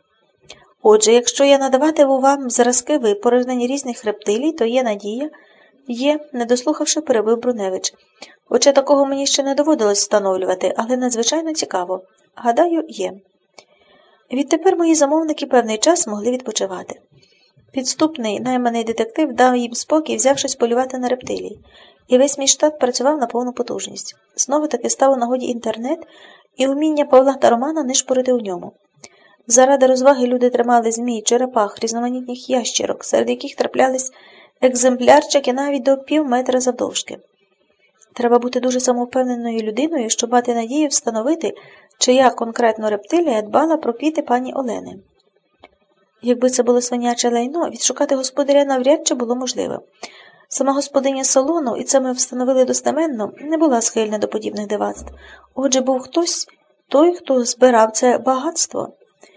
Отже, якщо я надаватиму вам зразки випорожнень різних рептилій, то є надія. Є, не дослухавши, перебив Бруневич. Хоча такого мені ще не доводилось встановлювати, але надзвичайно цікаво. Гадаю, є. Відтепер мої замовники певний час могли відпочивати. Підступний, найманий детектив дав їм спокій, взявшись полювати на рептилій. І весь мій штат працював на повну потужність. Знову-таки став у нагоді інтернет і вміння Павла та Романа нишпорити у ньому. Заради розваги люди тримали змій, черепах, різноманітних ящерок, серед яких траплялись екземплярчики навіть до півметра завдовжки. Треба бути дуже самовпевненою людиною, щоб мати надію встановити, чия конкретно рептилія дбала про квіти пані Олени. Якби це було свиняче лайно, відшукати господаря навряд чи було можливо. Сама господиня салону, і це ми встановили достеменно, не була схильна до подібних дивацтв. Отже, був хтось, той, хто збирав це багатство.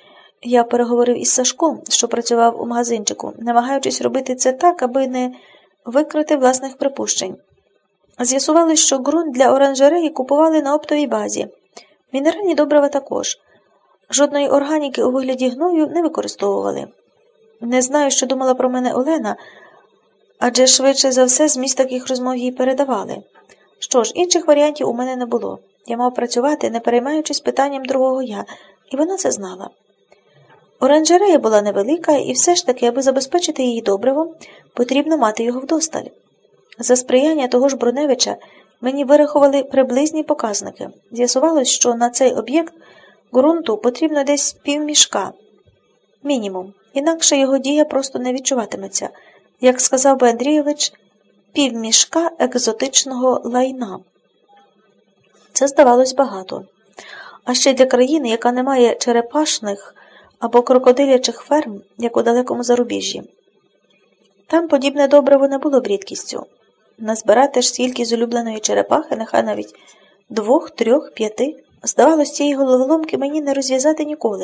Я переговорив із Сашком, що працював у магазинчику, намагаючись робити це так, аби не викрити власних припущень. З'ясувалось, що ґрунт для оранжереї купували на оптовій базі. Мінеральні добрива також. Жодної органіки у вигляді гною не використовували. Не знаю, що думала про мене Олена, Адже швидше за все зміст таких розмов їй передавали. Що ж, інших варіантів у мене не було. Я мав працювати, не переймаючись питанням другого я, і вона це знала. Оранжерея була невелика, і все ж таки, аби забезпечити її добривом, потрібно мати його вдосталь. За сприяння того ж Бруневича мені вирахували приблизні показники. З'ясувалось, що на цей об'єкт ґрунту потрібно десь півмішка. Мінімум. Інакше його дія просто не відчуватиметься. Як сказав би Андрійович, півмішка екзотичного лайна. Це здавалось багато. А ще для країни, яка не має черепашних або крокодилячих ферм, як у далекому зарубіжжі. Там подібне добриво не було б рідкістю. Назбирати ж стільки з улюбленої черепахи, нехай навіть 2, 3, 5, здавалось, цієї головоломки мені не розв'язати ніколи.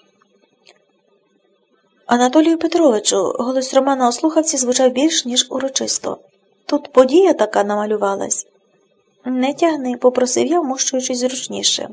Анатолію Петровичу, голос Романа у слухавці звучав більш, ніж урочисто. Тут подія така намалювалась. Не тягни, попросив я, вмощуючись зручніше.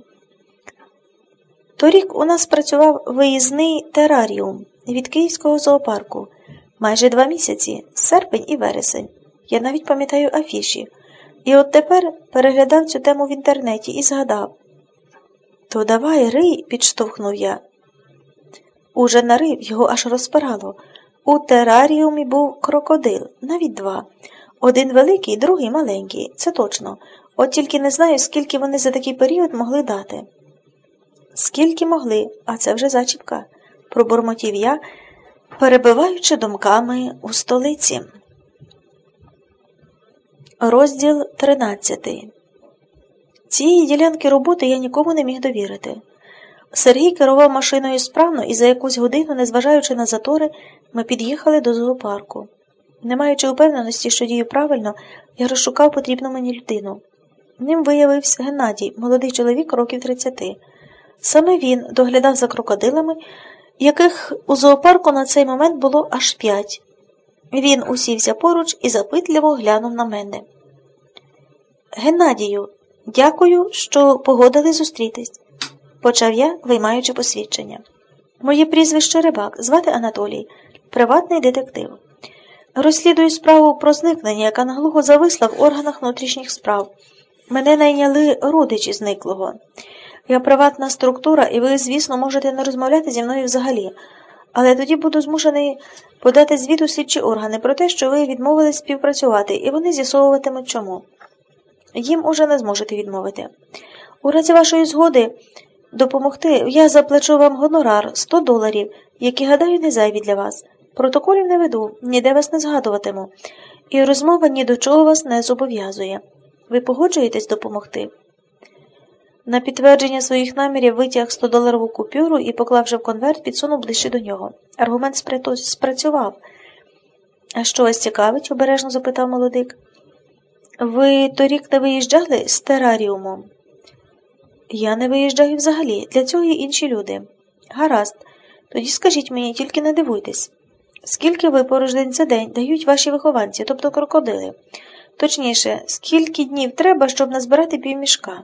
Торік у нас працював виїзний тераріум від Київського зоопарку. Майже 2 місяці, серпень і вересень. Я навіть пам'ятаю афіші. І от тепер переглядав цю тему в інтернеті і згадав. То давай, рий, підштовхнув я. Уже нарив, його аж розпирало. У тераріумі був крокодил, навіть 2. Один великий, другий маленький, це точно. От тільки не знаю, скільки вони за такий період могли дати. Скільки могли, а це вже зачіпка, пробурмотів я, перебиваючи думками у столиці. Розділ 13. Цієї ділянки роботи я нікому не міг довірити. Сергій керував машиною справно, і за якусь годину, незважаючи на затори, ми під'їхали до зоопарку. Не маючи упевненості, що дію правильно, я розшукав потрібну мені людину. Ним виявився Геннадій, молодий чоловік років 30. Саме він доглядав за крокодилами, яких у зоопарку на цей момент було аж 5. Він усівся поруч і запитливо глянув на мене. «Геннадію, дякую, що погодили зустрітись», – почав я, виймаючи посвідчення. «Моє прізвище Рибак, звати Анатолій, приватний детектив. Розслідую справу про зникнення, яка наглухо зависла в органах внутрішніх справ. Мене найняли родичі зниклого. Я приватна структура, і ви, звісно, можете не розмовляти зі мною взагалі. Але тоді буду змушений подати звіт у слідчі органи про те, що ви відмовились співпрацювати, і вони з'ясовуватимуть чому. Їм уже не зможете відмовити. У разі вашої згоди допомогти я заплачу вам гонорар $100, які, гадаю, не зайві для вас. Протоколів не веду, ніде вас не згадуватиму. І розмова ні до чого вас не зобов'язує. Ви погоджуєтесь допомогти?» На підтвердження своїх намірів витяг $100 купюру і, поклавши в конверт, підсунув ближче до нього. Аргумент спрацював. «А що вас цікавить?» – обережно запитав молодик. «Ви торік не виїжджали з тераріумом?» «Я не виїжджаю взагалі. Для цього є інші люди». «Гаразд. Тоді скажіть мені, тільки не дивуйтесь. Скільки випорожнень за день дають ваші вихованці, тобто крокодили? Точніше, скільки днів треба, щоб назбирати півмішка?»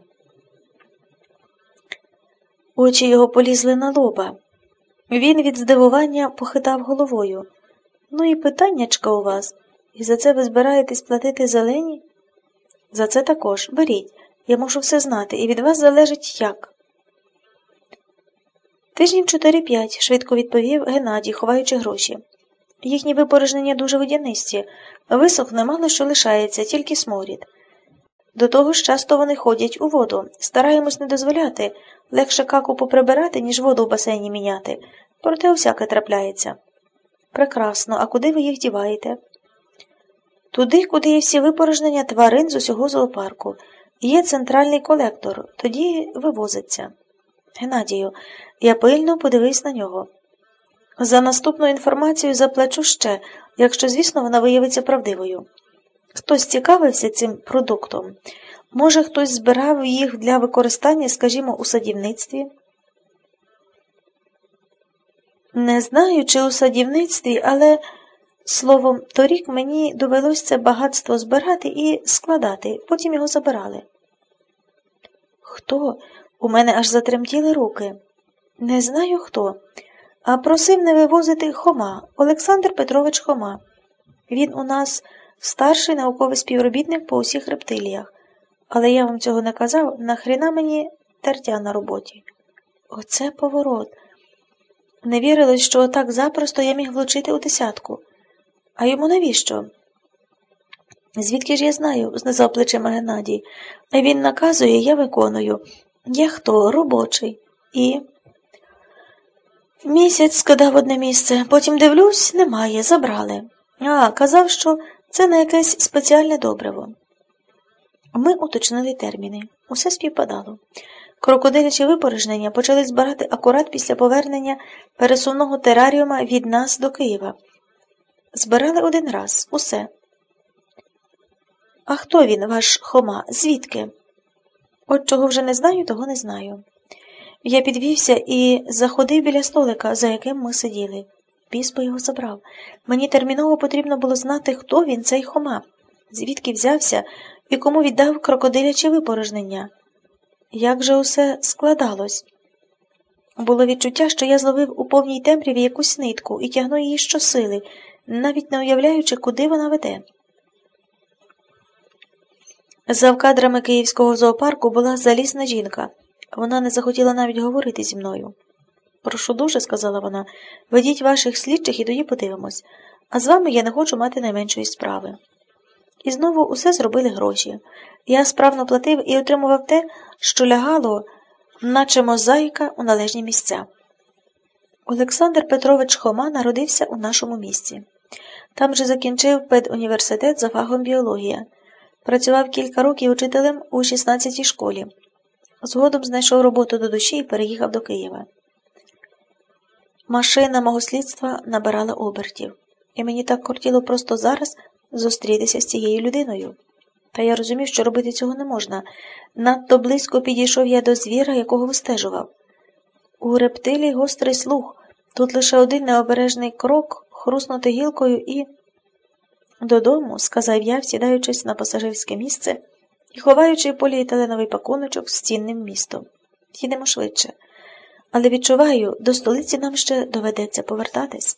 Очі його полізли на лоба. Він від здивування похитав головою. «Ну і питаннячка у вас. І за це ви збираєтесь платити зелені?» «За це також. Беріть. Я мушу все знати, і від вас залежить як». «Тижнів 4-5», – швидко відповів Геннадій, ховаючи гроші. «Їхні випорожнення дуже водянисті. Висохне мало що лишається, тільки сморід. До того ж часто вони ходять у воду. Стараємось не дозволяти. Легше каку поприбирати, ніж воду в басейні міняти. Проте усяке трапляється». «Прекрасно. А куди ви їх діваєте?» «Туди, куди є всі випорожнення тварин з усього зоопарку. Є центральний колектор. Тоді вивозиться». «Геннадію, я пильно подивись на нього. За наступну інформацію заплачу ще, якщо, звісно, вона виявиться правдивою. Хтось цікавився цим продуктом? Може, хтось збирав їх для використання, скажімо, у садівництві?» «Не знаю, чи у садівництві, але, словом, торік мені довелось це багатство збирати і складати, потім його забирали». «Хто?» У мене аж затремтіли руки. «Не знаю хто, а просив не вивозити Хома, Олександр Петрович Хома». Він у нас старший науковий співробітник по усіх рептиліях. Але я вам цього не казав, нахріна мені тертя на роботі. Оце поворот. Не вірилось, що отак запросто я міг влучити у десятку. А йому навіщо? Звідки ж я знаю, знизав плечима Геннадій. Він наказує, я виконую. Я хто? Робочий. І... Місяць скидав одне місце, потім дивлюсь, немає, забрали. Казав, що це на якесь спеціальне добриво. Ми уточнили терміни. Усе співпадало. Крокодилячі випорожнення почали збирати акурат після повернення пересувного тераріума від нас до Києва. Збирали один раз. Усе. А хто він, ваш Хома? Звідки? От чого вже не знаю, того не знаю. Я підвівся і заходив біля столика, за яким ми сиділи. Біс би його забрав. Мені терміново потрібно було знати, хто він, цей Хома, звідки взявся і кому віддав крокодиляче випорожнення. Як же усе складалось? Було відчуття, що я зловив у повній темряві якусь нитку і тягну її щосили, навіть не уявляючи, куди вона веде. За вкадрами Київського зоопарку була залізна жінка. Вона не захотіла навіть говорити зі мною. «Прошу дуже», – сказала вона, – «ведіть ваших слідчих і тоді подивимось. А з вами я не хочу мати найменшої справи». І знову усе зробили гроші. Я справно платив і отримував те, що лягало, наче мозаїка, у належні місця. Олександр Петрович Хома народився у нашому місті. Там же закінчив педуніверситет за фахом біологія. Працював кілька років учителем у 16-й школі. Згодом знайшов роботу до душі і переїхав до Києва. Машина мого слідства набирала обертів. І мені так кортіло просто зараз зустрітися з цією людиною. Та я розумів, що робити цього не можна. Надто близько підійшов я до звіра, якого вистежував. У рептилій гострий слух. Тут лише один необережний крок, хруснути гілкою і... «Додому», – сказав я, сідаючись на пасажирське місце і ховаючи поліетиленовий пакуночок з цінним містом. Їдемо швидше. Але відчуваю, до столиці нам ще доведеться повертатись.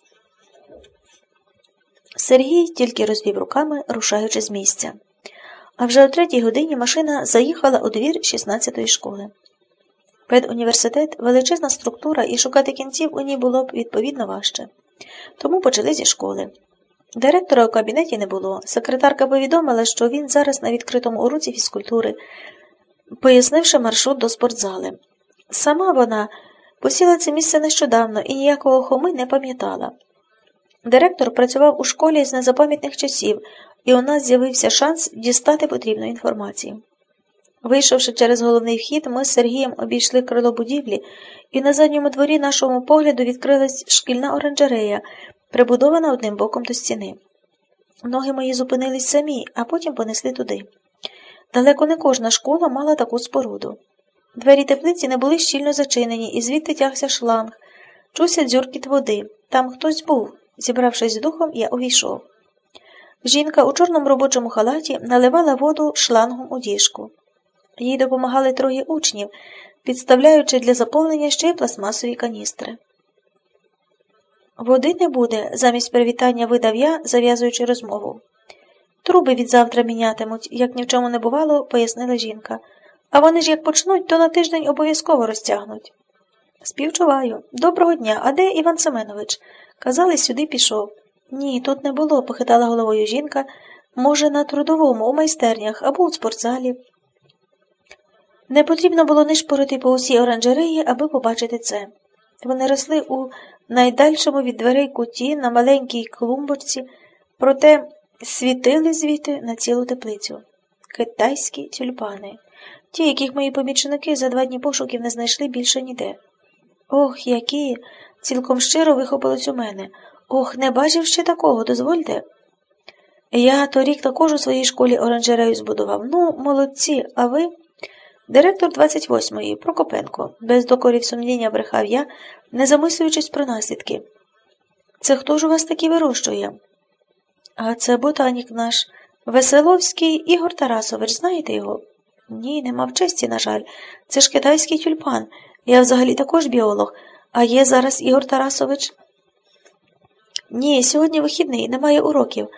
Сергій тільки розвів руками, рушаючи з місця. А вже о 3-й годині машина заїхала у двір 16-ї школи. Педуніверситет – величезна структура, і шукати кінців у ній було б відповідно важче. Тому почали зі школи. Директора у кабінеті не було. Секретарка повідомила, що він зараз на відкритому уроці фізкультури, пояснивши маршрут до спортзали. Сама вона посіла це місце нещодавно і ніякого Хоми не пам'ятала. Директор працював у школі з незапам'ятних часів, і у нас з'явився шанс дістати потрібну інформацію. Вийшовши через головний вхід, ми з Сергієм обійшли крило будівлі, і на задньому дворі нашому погляду відкрилась шкільна оранжерея, прибудована одним боком до стіни. Ноги мої зупинились самі, а потім понесли туди. Далеко не кожна школа мала таку споруду. Двері теплиці не були щільно зачинені, і звідти тягся шланг. Чувся дзюркіт води. Там хтось був. Зібравшись з духом, я увійшов. Жінка у чорному робочому халаті наливала воду шлангом у діжку. Їй допомагали троє учнів, підставляючи для заповнення ще й пластмасові каністри. «Води не буде», – замість привітання видав я, зав'язуючи розмову. «Труби відзавтра мінятимуть, як ні в чому не бувало», – пояснила жінка. «А вони ж як почнуть, то на тиждень обов'язково розтягнуть». «Співчуваю. Доброго дня. А де Іван Семенович?» «Казали, сюди пішов». «Ні, тут не було», – похитала головою жінка. «Може, на трудовому, у майстернях або у спортзалі». Не потрібно було нишпорити по усій оранжереї, аби побачити це. Вони росли у найдальшому від дверей куті на маленькій клумбочці, проте світили звідти на цілу теплицю. Китайські тюльпани. Ті, яких мої помічники за 2 дні пошуків не знайшли більше ніде. «Ох, які!» – цілком щиро вихопилось у мене. «Ох, не бачив ще такого, дозвольте?» «Я торік також у своїй школі оранжерею збудував. Ну, молодці, а ви?» «Директор 28-ї, Прокопенко», – без докорів сумління брехав я, не замислюючись про наслідки. «Це хто ж у вас таки вирощує?» «А це ботанік наш, Веселовський Ігор Тарасович, знаєте його?» «Ні, не мав честі, на жаль. Це ж китайський тюльпан. Я взагалі також біолог. А є зараз Ігор Тарасович?» «Ні, сьогодні вихідний, немає уроків.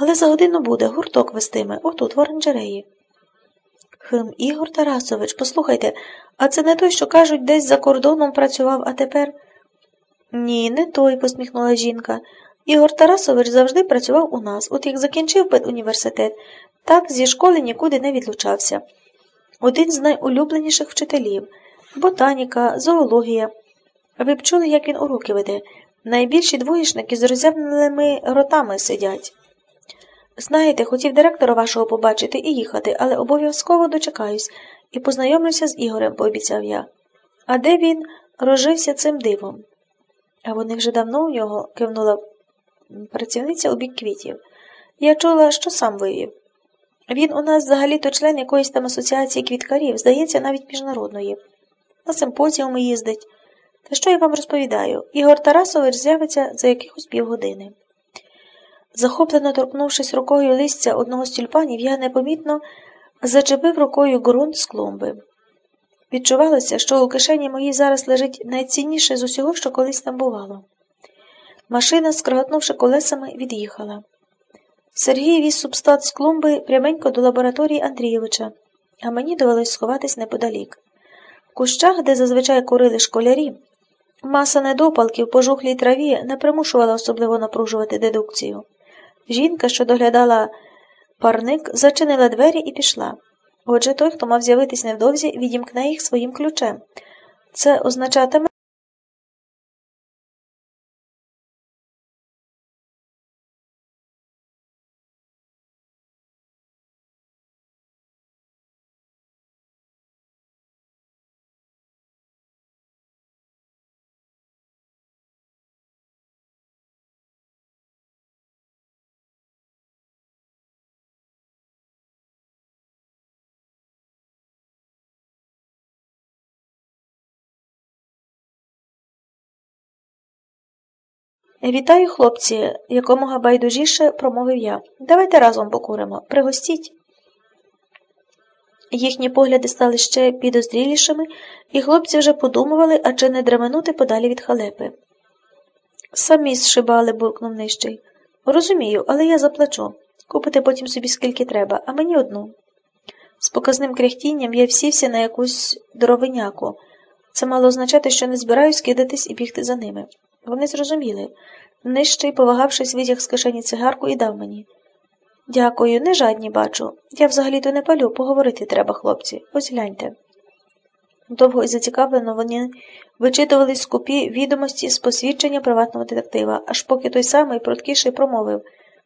Але за годину буде, гурток вестиме, отут, в оранжереї. Ігор Тарасович, послухайте, а це не той, що, кажуть, десь за кордоном працював, а тепер… Ні, не той, посміхнула жінка. Ігор Тарасович завжди працював у нас. От як закінчив педуніверситет, так зі школи нікуди не відлучався. Один з найулюбленіших вчителів. Ботаніка, зоологія. Ви б чули, як він уроки веде? Найбільші двоєшники з роззявленими ротами сидять. Знаєте, хотів директора вашого побачити і їхати, але обов'язково дочекаюсь і познайомлюся з Ігорем, пообіцяв я. А де він розжився цим дивом? А вони вже давно у нього, кивнула працівниця у бік квітів. Я чула, що сам вивів. Він у нас взагалі-то член якоїсь там асоціації квіткарів, здається, навіть міжнародної. На симпозіуми їздить. Та що я вам розповідаю? Ігор Тарасович з'явиться за якихось півгодини. Захоплено торкнувшись рукою листя одного з тюльпанів, я непомітно зачепив рукою ґрунт з клумби. Відчувалося, що у кишені моїй зараз лежить найцінніше з усього, що колись там бувало. Машина, скриготнувши колесами, від'їхала. Сергій віз субстат з клумби пряменько до лабораторії Андрійовича, а мені довелось сховатись неподалік. В кущах, де зазвичай курили школярі, маса недопалків по жухлій траві не примушувала особливо напружувати дедукцію. Жінка, що доглядала парник, зачинила двері і пішла. Отже, той, хто мав з'явитись невдовзі, відімкне їх своїм ключем. Це означатиме… «Вітаю, хлопці!» – якомога байдужіше промовив я. «Давайте разом покуримо. Пригостіть!» Їхні погляди стали ще підозрілішими, і хлопці вже подумували, а чи не дременути подалі від халепи. «Самі зшибали», – буркнув нижчий. «Розумію, але я заплачу. Купите потім собі скільки треба, а мені одну». З показним кряхтінням я всівся на якусь дровиняку. Це мало означати, що не збираюсь кидатись і бігти за ними. Вони зрозуміли. Нижчий, повагавшись, витяг з кишені цигарку і дав мені. «Дякую, не жадні, бачу. Я взагалі-то не палю, поговорити треба, хлопці. Ось гляньте». Довго і зацікавлено вони вичитували скупі відомості з посвідчення приватного детектива, аж поки той самий, пруткіший, промовив.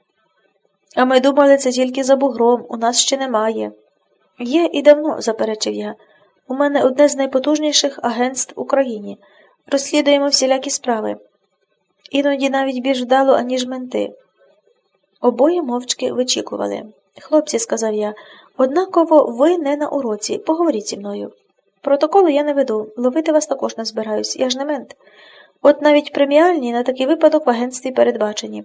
«А ми думали, це тільки за бугром, у нас ще немає». «Є і давно», – заперечив я. «У мене одне з найпотужніших агентств в Україні. Розслідуємо всілякі справи. Іноді навіть більш вдало, аніж менти». Обоє мовчки вичікували. «Хлопці», – сказав я, – «однаково ви не на уроці. Поговоріть зі мною. Протоколу я не веду, ловити вас також не збираюсь, я ж не мент. От навіть преміальні на такий випадок в агентстві передбачені.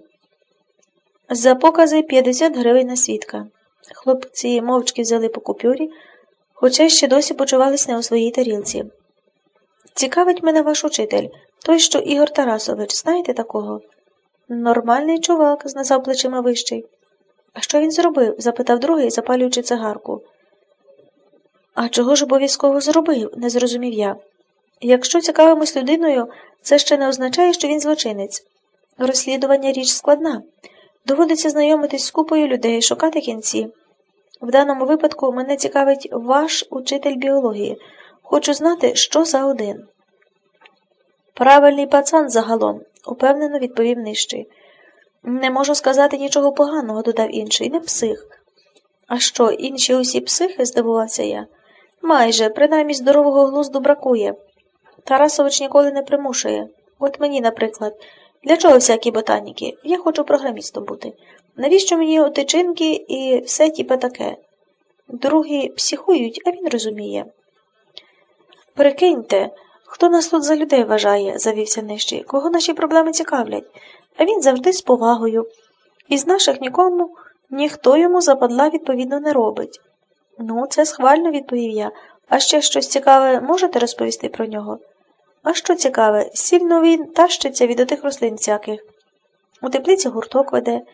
За покази 50 гривень на свідка». Хлопці мовчки взяли по купюрі, хоча ще досі почувались не у своїй тарілці. «Цікавить мене ваш учитель, той, що Ігор Тарасович, знаєте такого?» «Нормальний чувак», – знизав плечима вищий. «А що він зробив?» – запитав другий, запалюючи цигарку. «А чого ж обов'язково зробив?» – не зрозумів я. «Якщо цікавимось людиною, це ще не означає, що він злочинець. Розслідування – річ складна. Доводиться знайомитись з купою людей, шукати кінці. В даному випадку мене цікавить ваш учитель біології. Хочу знати, що за один». «Правильний пацан загалом», – упевнено відповів нижчий. «Не можу сказати нічого поганого», – додав інший, – «не псих». «А що, інші усі психи?» – здивувався я. «Майже, принаймні здорового глузду бракує. Тарасович ніколи не примушує. От мені, наприклад. Для чого всякі ботаніки? Я хочу програмістом бути. Навіщо мені отичинки і все тіпе таке? Другі психують, а він розуміє». «Прикиньте, хто нас тут за людей вважає?» – завівся нижчий. «Кого наші проблеми цікавлять? А він завжди з повагою. Із наших ніхто йому западла відповідно не робить». «Ну, це схвально», – відповів я. «А ще щось цікаве можете розповісти про нього?» «А що цікаве? Сильно він тащиться від отих рослин всяких. У теплиці гурток веде.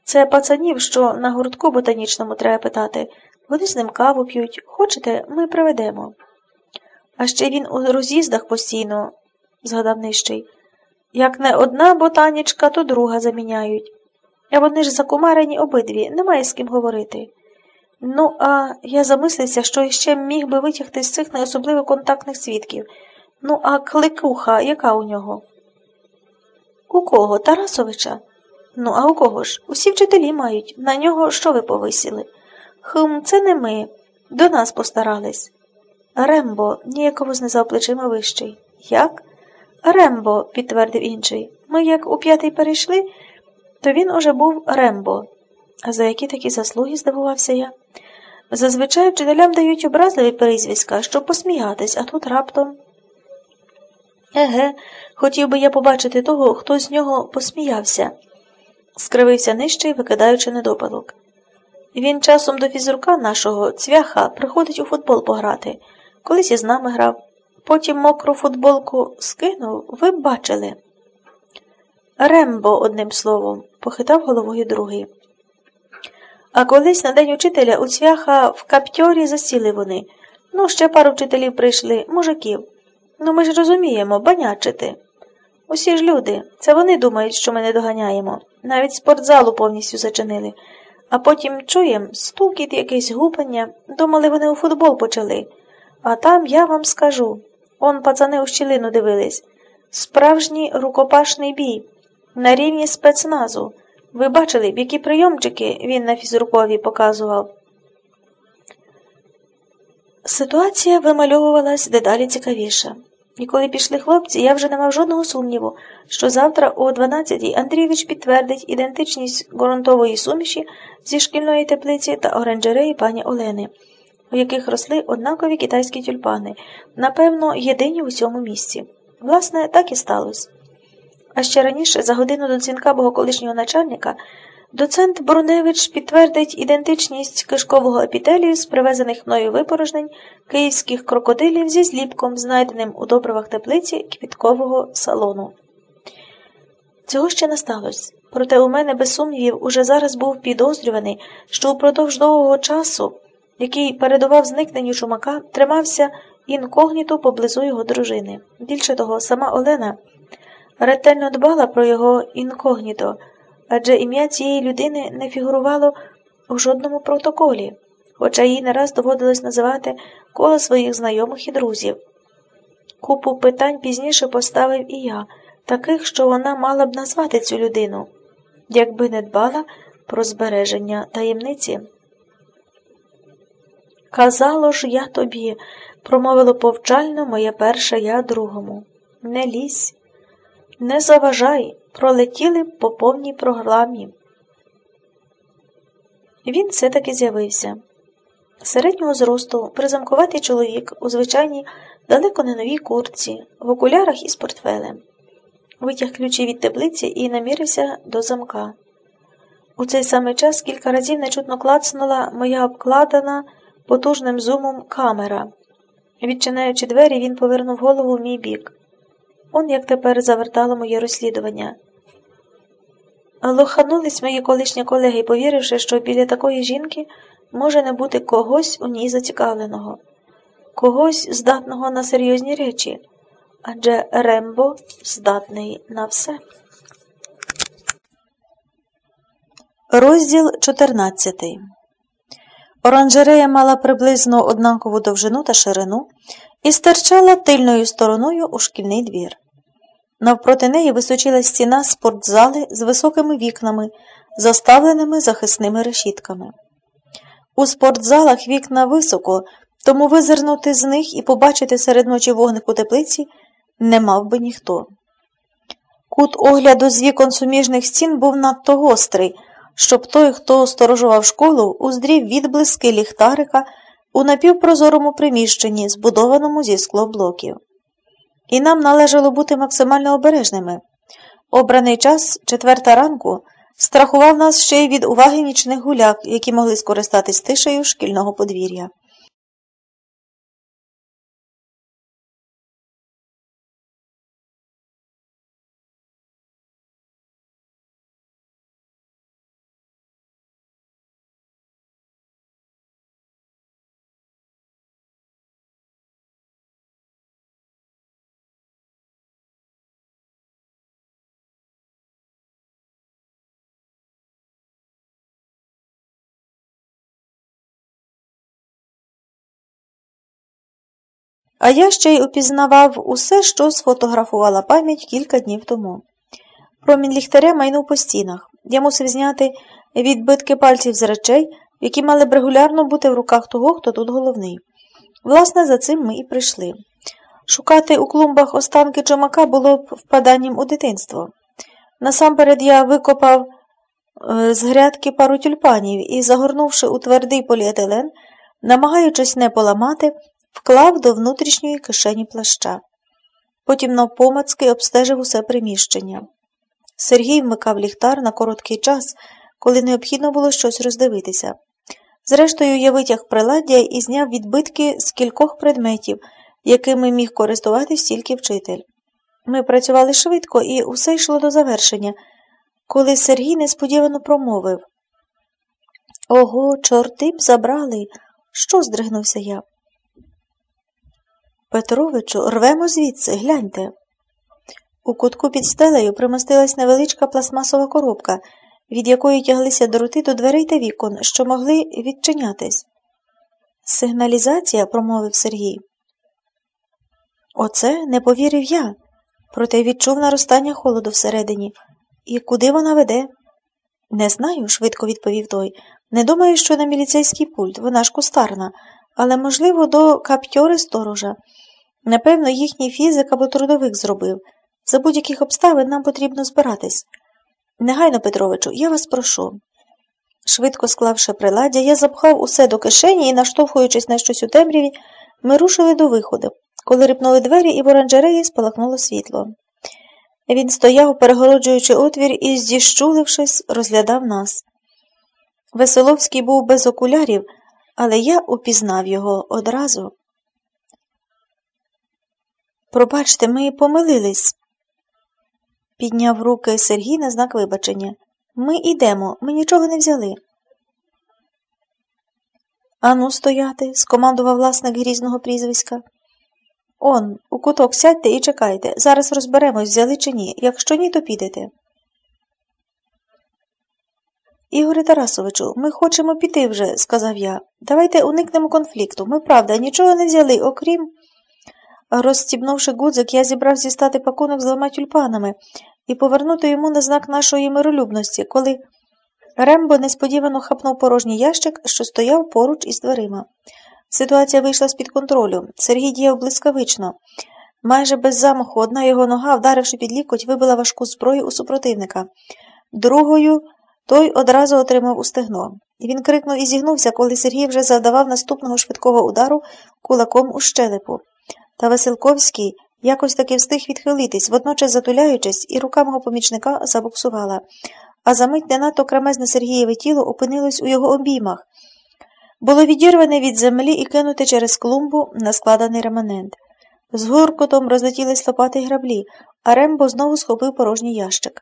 Це пацанів, що на гуртку ботанічному треба питати. Вони з ним каву п'ють. Хочете, ми приведемо. А ще він у роз'їздах постійно, згадав нижчий. Як не одна ботанічка, то друга заміняють. А вони ж закумарені обидві, немає з ким говорити. Ну, а я замислився, що іще міг би витягти з цих неособливо контактних свідків. Ну, а кликуха, яка у нього? У кого? Тарасовича? Ну, а у кого ж? Усі вчителі мають. На нього що ви повисіли? Це не ми. До нас постарались. Рембо, ніяково знизав плечима вищий. Як? Рембо, підтвердив інший. Ми як у 5-й перейшли, то він уже був Рембо. А за які такі заслуги, здивувався я? Зазвичай вчителям дають образливі прізвиська, щоб посміятись, а тут раптом. Еге, хотів би я побачити того, хто з нього посміявся, скривився нижчий, викидаючи недопалок. Він часом до фізрука нашого, цвяха, приходить у футбол пограти. Колись із нами грав. Потім мокру футболку скинув, ви б бачили. Рембо, одним словом, похитав головою другий. А колись на день учителя у цвяха в каптьорі засіли вони. Ну, ще пару вчителів прийшли, мужиків. Ну, ми ж розуміємо, банячити. Усі ж люди, це вони думають, що ми не доганяємо. Навіть спортзалу повністю зачинили. А потім чуєм стукіт, якесь гупання. Думали, вони у футбол почали. А там, я вам скажу, он пацани у щілину дивились. Справжній рукопашний бій. На рівні спецназу. Ви бачили б, які прийомчики він на фізрукові показував? Ситуація вимальовувалась дедалі цікавіше. І коли пішли хлопці, я вже не мав жодного сумніву, що завтра о 12-й Андрійович підтвердить ідентичність ґрунтової суміші зі шкільної теплиці та оранжереї пані Олени, у яких росли однакові китайські тюльпани, напевно, єдині в усьому місці. Власне, так і сталося. А ще раніше, за годину до дзвінка мого колишнього начальника, доцент Бруневич підтвердить ідентичність кишкового епітелію з привезених мною випорожнень київських крокодилів зі зліпком, знайденим у добривах теплиці квіткового салону. Цього ще не сталося. Проте у мене, без сумнівів, уже зараз був підозрюваний, що упродовж довгого часу, який передував зникненню Чумака, тримався інкогніто поблизу його дружини. Більше того, сама Олена ретельно дбала про його інкогніто, адже ім'я цієї людини не фігурувало у жодному протоколі, хоча їй не раз доводилось називати коло своїх знайомих і друзів. Купу питань пізніше поставив і я, таких, що вона мала б назвати цю людину, якби не дбала про збереження таємниці. «Казало ж я тобі», – промовило повчально моє перше я другому. «Не лізь, не заважай, пролетіли б по повній програмі». Він все-таки з'явився. Середнього зросту, призамкуватий чоловік у звичайній, далеко не новій куртці, в окулярах і з портфелем. Витяг ключі від теплиці і намірився до замка. У цей самий час кілька разів нечутно клацнула моя обкладена потужним зумом камера. Відчинаючи двері, він повернув голову в мій бік. Он як тепер завертало моє розслідування. Лоханулись мої колишні колеги, повіривши, що біля такої жінки може не бути когось у ній зацікавленого, когось здатного на серйозні речі, адже Рембо здатний на все. Розділ 14. Оранжерея мала приблизно однакову довжину та ширину і стирчала тильною стороною у шкільний двір. Навпроти неї височила стіна спортзали з високими вікнами, заставленими захисними решітками. У спортзалах вікна високо, тому визирнути з них і побачити серед ночі вогник у теплиці не мав би ніхто. Кут огляду з вікон суміжних стін був надто гострий, щоб той, хто сторожував школу, уздрів відблиски ліхтарика у напівпрозорому приміщенні, збудованому зі склоблоків. І нам належало бути максимально обережними. Обраний час, 4 ранку, страхував нас ще й від уваги нічних гуляк, які могли скористатись тишею шкільного подвір'я. А я ще й упізнавав усе, що сфотографувала пам'ять кілька днів тому. Промінь ліхтаря майнув по стінах. Я мусив зняти відбитки пальців з речей, які мали б регулярно бути в руках того, хто тут головний. Власне, за цим ми і прийшли. Шукати у клумбах останки чумака було б впаданням у дитинство. Насамперед я викопав з грядки пару тюльпанів і, загорнувши у твердий поліетилен, намагаючись не поламати, вклав до внутрішньої кишені плаща. Потім навпомацки обстежив усе приміщення. Сергій вмикав ліхтар на короткий час, коли необхідно було щось роздивитися. Зрештою, я витяг приладдя і зняв відбитки з кількох предметів, якими міг користуватись тільки вчитель. Ми працювали швидко, і усе йшло до завершення, коли Сергій несподівано промовив: «Ого, чорти б забрали! Що?» – здригнувся я. «Петровичу, рвемо звідси, гляньте!» У кутку під стелею примостилась невеличка пластмасова коробка, від якої тяглися дроти до дверей та вікон, що могли відчинятись. «Сигналізація?» – промовив Сергій. Оце не повірив я, проте відчув наростання холоду всередині. І куди вона веде? Не знаю, швидко відповів той. Не думаю, що на міліцейський пульт, вона ж кустарна, але, можливо, до каптьори сторожа. Напевно, їхній фізик або трудовик зробив. За будь-яких обставин нам потрібно збиратись. Негайно, Петровичу, я вас прошу. Швидко склавши приладдя, я запхав усе до кишені і, наштовхуючись на щось у темряві, ми рушили до виходу, коли рипнули двері і в оранжереї спалахнуло світло. Він стояв, перегороджуючи отвір, і, зіщулившись, розглядав нас. Веселовський був без окулярів, але я упізнав його одразу. «Пробачте, ми помилились», – підняв руки Сергій на знак вибачення. «Ми йдемо, ми нічого не взяли». «Ану, стояти», – скомандував власник грізного прізвиська. «Он, у куток сядьте і чекайте. Зараз розберемось, взяли чи ні. Якщо ні, то підете». «Ігоре Тарасовичу, ми хочемо піти вже», – сказав я. «Давайте уникнемо конфлікту. Ми, правда, нічого не взяли, окрім…» Розстібнувши гудзик, я зібрав зістати пакунок з 2 тюльпанами і повернути йому на знак нашої миролюбності, коли Рембо несподівано хапнув порожній ящик, що стояв поруч із дверима. Ситуація вийшла з-під контролю. Сергій діяв блискавично. Майже без замаху одна його нога, вдаривши під лікоть, вибила важку зброю у супротивника. Другою той одразу отримав у стегно. Він крикнув і зігнувся, коли Сергій вже завдавав наступного швидкого удару кулаком у щелепу. Та Васильковський якось таки встиг відхилитись, водночас затуляючись, і рука мого помічника забуксувала. А за мить не надто кремезне Сергієве тіло опинилось у його обіймах. Було відірване від землі і кинуте через клумбу на складений реманент. З гуркотом розлетілись лопати й граблі, а Рембо знову схопив порожній ящик.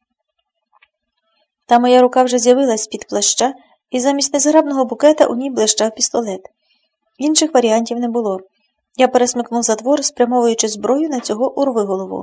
Та моя рука вже з'явилась з-під плаща, і замість незграбного букета у ній блищав пістолет. Інших варіантів не було. Я пересмикнув затвор, спрямовуючи зброю на цього урвиголову.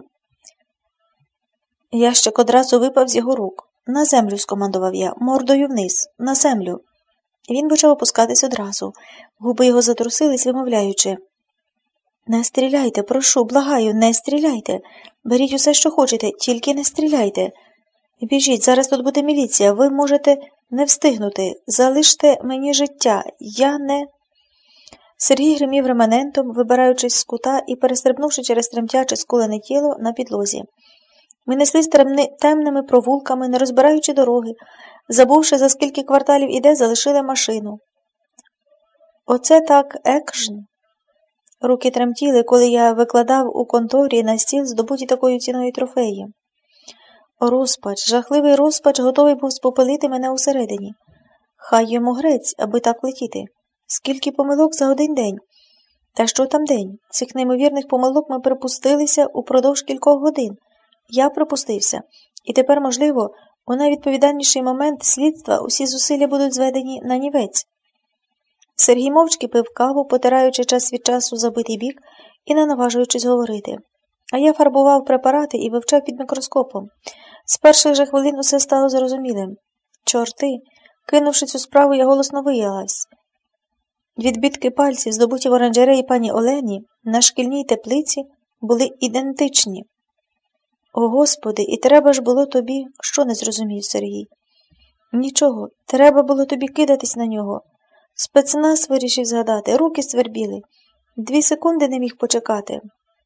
Ящик одразу випав з його рук. «На землю», – скомандував я, – «мордою вниз, на землю». Він почав опускатись одразу. Губи його затрусились, вимовляючи: «Не стріляйте, прошу, благаю, не стріляйте. Беріть усе, що хочете, тільки не стріляйте. Біжіть, зараз тут буде міліція, ви можете не встигнути. Залиште мені життя, я не…» Сергій гримів реманентом, вибираючись з кута і перестрибнувши через тремтяче скулене тіло на підлозі. Ми неслись темними провулками, не розбираючи дороги. Забувши, за скільки кварталів іде, залишили машину. Оце так екшн. Руки тремтіли, коли я викладав у конторі на стіл здобуті такою ціною трофеї. Розпач, жахливий розпач готовий був спопелити мене усередині. Хай йому грець, аби так летіти. Скільки помилок за один день. Та що там день? Цих неймовірних помилок ми припустилися упродовж кількох годин. Я припустився. І тепер, можливо, у найвідповідальніший момент слідства усі зусилля будуть зведені на нівець. Сергій мовчки пив каву, потираючи час від часу забитий бік і не наважуючись говорити. А я фарбував препарати і вивчав під мікроскопом. З перших же хвилин усе стало зрозумілим. Чорти! Кинувши цю справу, я голосно виялась. Відбитки пальців, здобуті в оранжереї пані Олені, на шкільній теплиці, були ідентичні. О, Господи, і треба ж було тобі, що не зрозумів Сергій. Нічого, треба було тобі кидатись на нього. Спецназ вирішив згадати, руки свербіли. 2 секунди не міг почекати.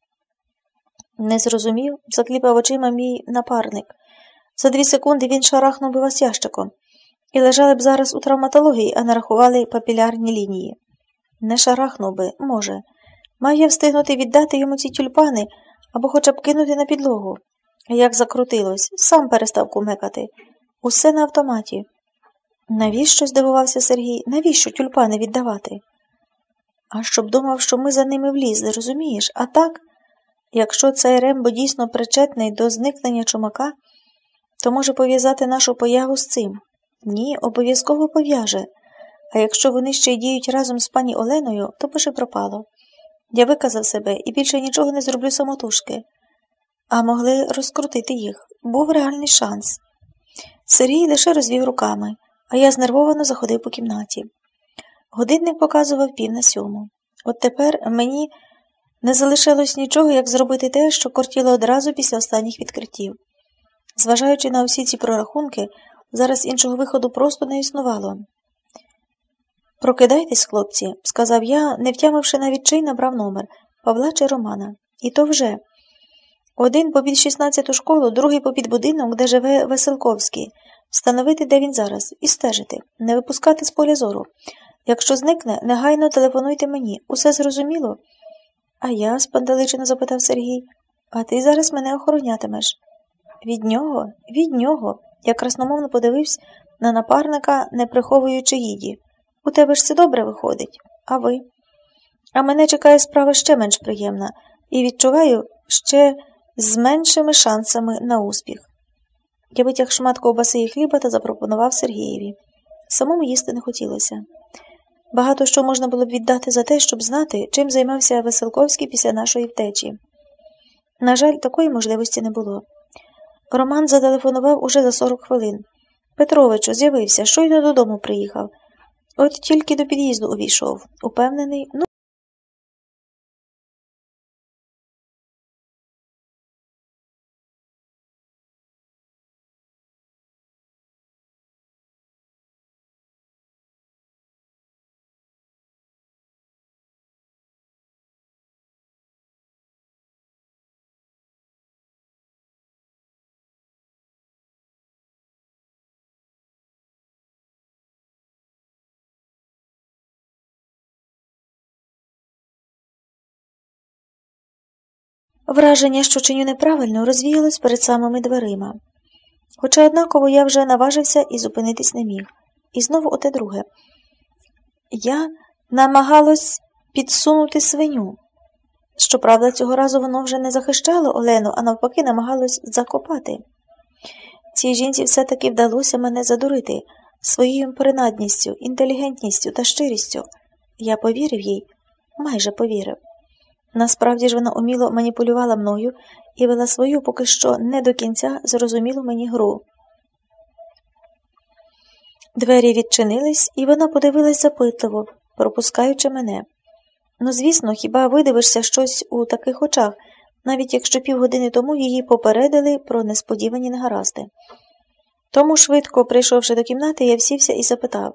Не зрозумів, закліпав очима мій напарник. За 2 секунди він шарахнув би вас ящиком. І лежали б зараз у травматології, а нарахували папілярні лінії. Не шарахнув би, може. Мав я встигнути віддати йому ці тюльпани, або хоча б кинути на підлогу. Як закрутилось, сам перестав кумекати. Усе на автоматі. Навіщо, здивувався Сергій, навіщо тюльпани віддавати? А щоб думав, що ми за ними влізли, розумієш? А так, якщо цей Рембо дійсно причетний до зникнення Чумака, то може пов'язати нашу появу з цим. Ні, обов'язково пов'яже. А якщо вони ще й діють разом з пані Оленою, то пиши пропало. Я виказав себе і більше нічого не зроблю самотужки. А могли розкрутити їх. Був реальний шанс. Сергій лише розвів руками, а я знервовано заходив по кімнаті. Годинник показував 6:45. От тепер мені не залишилось нічого, як зробити те, що кортіло одразу після останніх відкриттів. Зважаючи на усі ці прорахунки, зараз іншого виходу просто не існувало. «Прокидайтесь, хлопці», – сказав я, не втямивши навіть чий набрав номер – Павла чи Романа. І то вже. Один попід 16-ту школу, другий попід будинок, де живе Веселковський. Встановити, де він зараз, і стежити, не випускати з поля зору. Якщо зникне, негайно телефонуйте мені. Усе зрозуміло? А я, спантеличено запитав Сергій, а ти зараз мене охоронятимеш. Від нього? Від нього. Я красномовно подивився на напарника, не приховуючи гіді. У тебе ж це добре виходить. А ви? А мене чекає справа ще менш приємна. І відчуваю ще з меншими шансами на успіх. Я витяг шмат ковбаси і хліба та запропонував Сергієві. Самому їсти не хотілося. Багато що можна було б віддати за те, щоб знати, чим займався Веселковський після нашої втечі. На жаль, такої можливості не було. Роман зателефонував уже за 40 хвилин. Петровичу, з'явився, щойно додому приїхав. От тільки до під'їзду увійшов. Упевнений, Враження, що чиню неправильно, розвіялось перед самими дверима. Хоча однаково я вже наважився і зупинитись не міг. І знову оте друге. Я намагалась підсунути свиню. Щоправда, цього разу воно вже не захищало Олену, а навпаки намагалось закопати. Цій жінці все-таки вдалося мене задурити своєю принадністю, інтелігентністю та щирістю. Я повірив їй, майже повірив. Насправді ж вона уміло маніпулювала мною і вела свою поки що не до кінця зрозумілу мені гру. Двері відчинились, і вона подивилась запитливо, пропускаючи мене. Ну, звісно, хіба видивишся щось у таких очах, навіть якщо півгодини тому її попередили про несподівані негаразди. Тому, швидко прийшовши до кімнати, я всівся і запитав.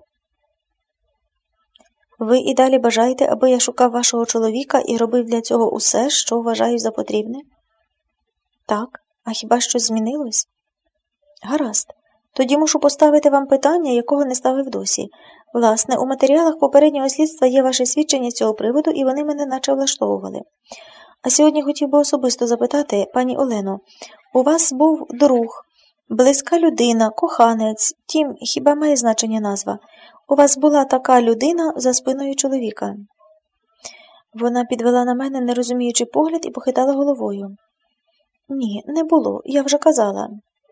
Ви і далі бажаєте, аби я шукав вашого чоловіка і робив для цього усе, що вважаю за потрібне? Так, а хіба щось змінилось? Гаразд. Тоді мушу поставити вам питання, якого не ставив досі. Власне, у матеріалах попереднього слідства є ваше свідчення з цього приводу, і вони мене наче влаштовували. А сьогодні хотів би особисто запитати, пані Олено, у вас був друг, близька людина, коханець, тім, хіба має значення назва? У вас була така людина за спиною чоловіка? Вона підвела на мене нерозуміючий погляд і похитала головою. Ні, не було, я вже казала.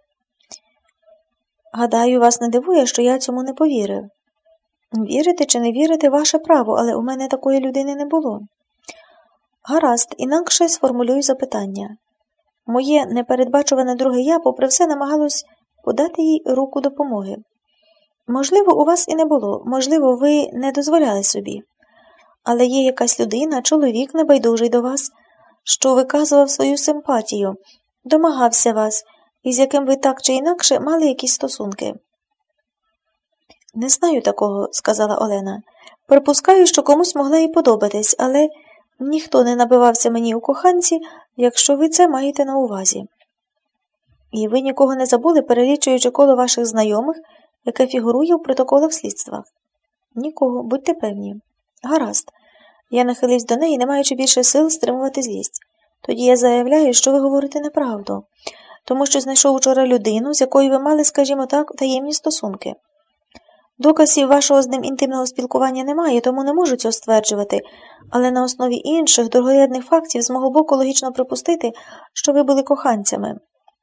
Гадаю, вас не дивує, що я цьому не повірив. Вірити чи не вірити – ваше право, але у мене такої людини не було. Гаразд, інакше сформулюю запитання. Моє непередбачуване друге я, попри все, намагалось подати їй руку допомоги. Можливо, у вас і не було, можливо, ви не дозволяли собі. Але є якась людина, чоловік небайдужий до вас, що виказував свою симпатію, домагався вас, і з яким ви так чи інакше мали якісь стосунки. Не знаю такого, сказала Олена. Припускаю, що комусь могла і подобатись, але ніхто не набивався мені у коханці, якщо ви це маєте на увазі. І ви нікого не забули, перелічуючи коло ваших знайомих, яке фігурує в протоколах слідства? Нікого, будьте певні. Гаразд. Я нахилився до неї, не маючи більше сил стримувати злість. Тоді я заявляю, що ви говорите неправду, тому що знайшов учора людину, з якою ви мали, скажімо так, таємні стосунки. Доказів вашого з ним інтимного спілкування немає, тому не можу цього стверджувати, але на основі інших другорядних фактів з мого боку логічно припустити, що ви були коханцями.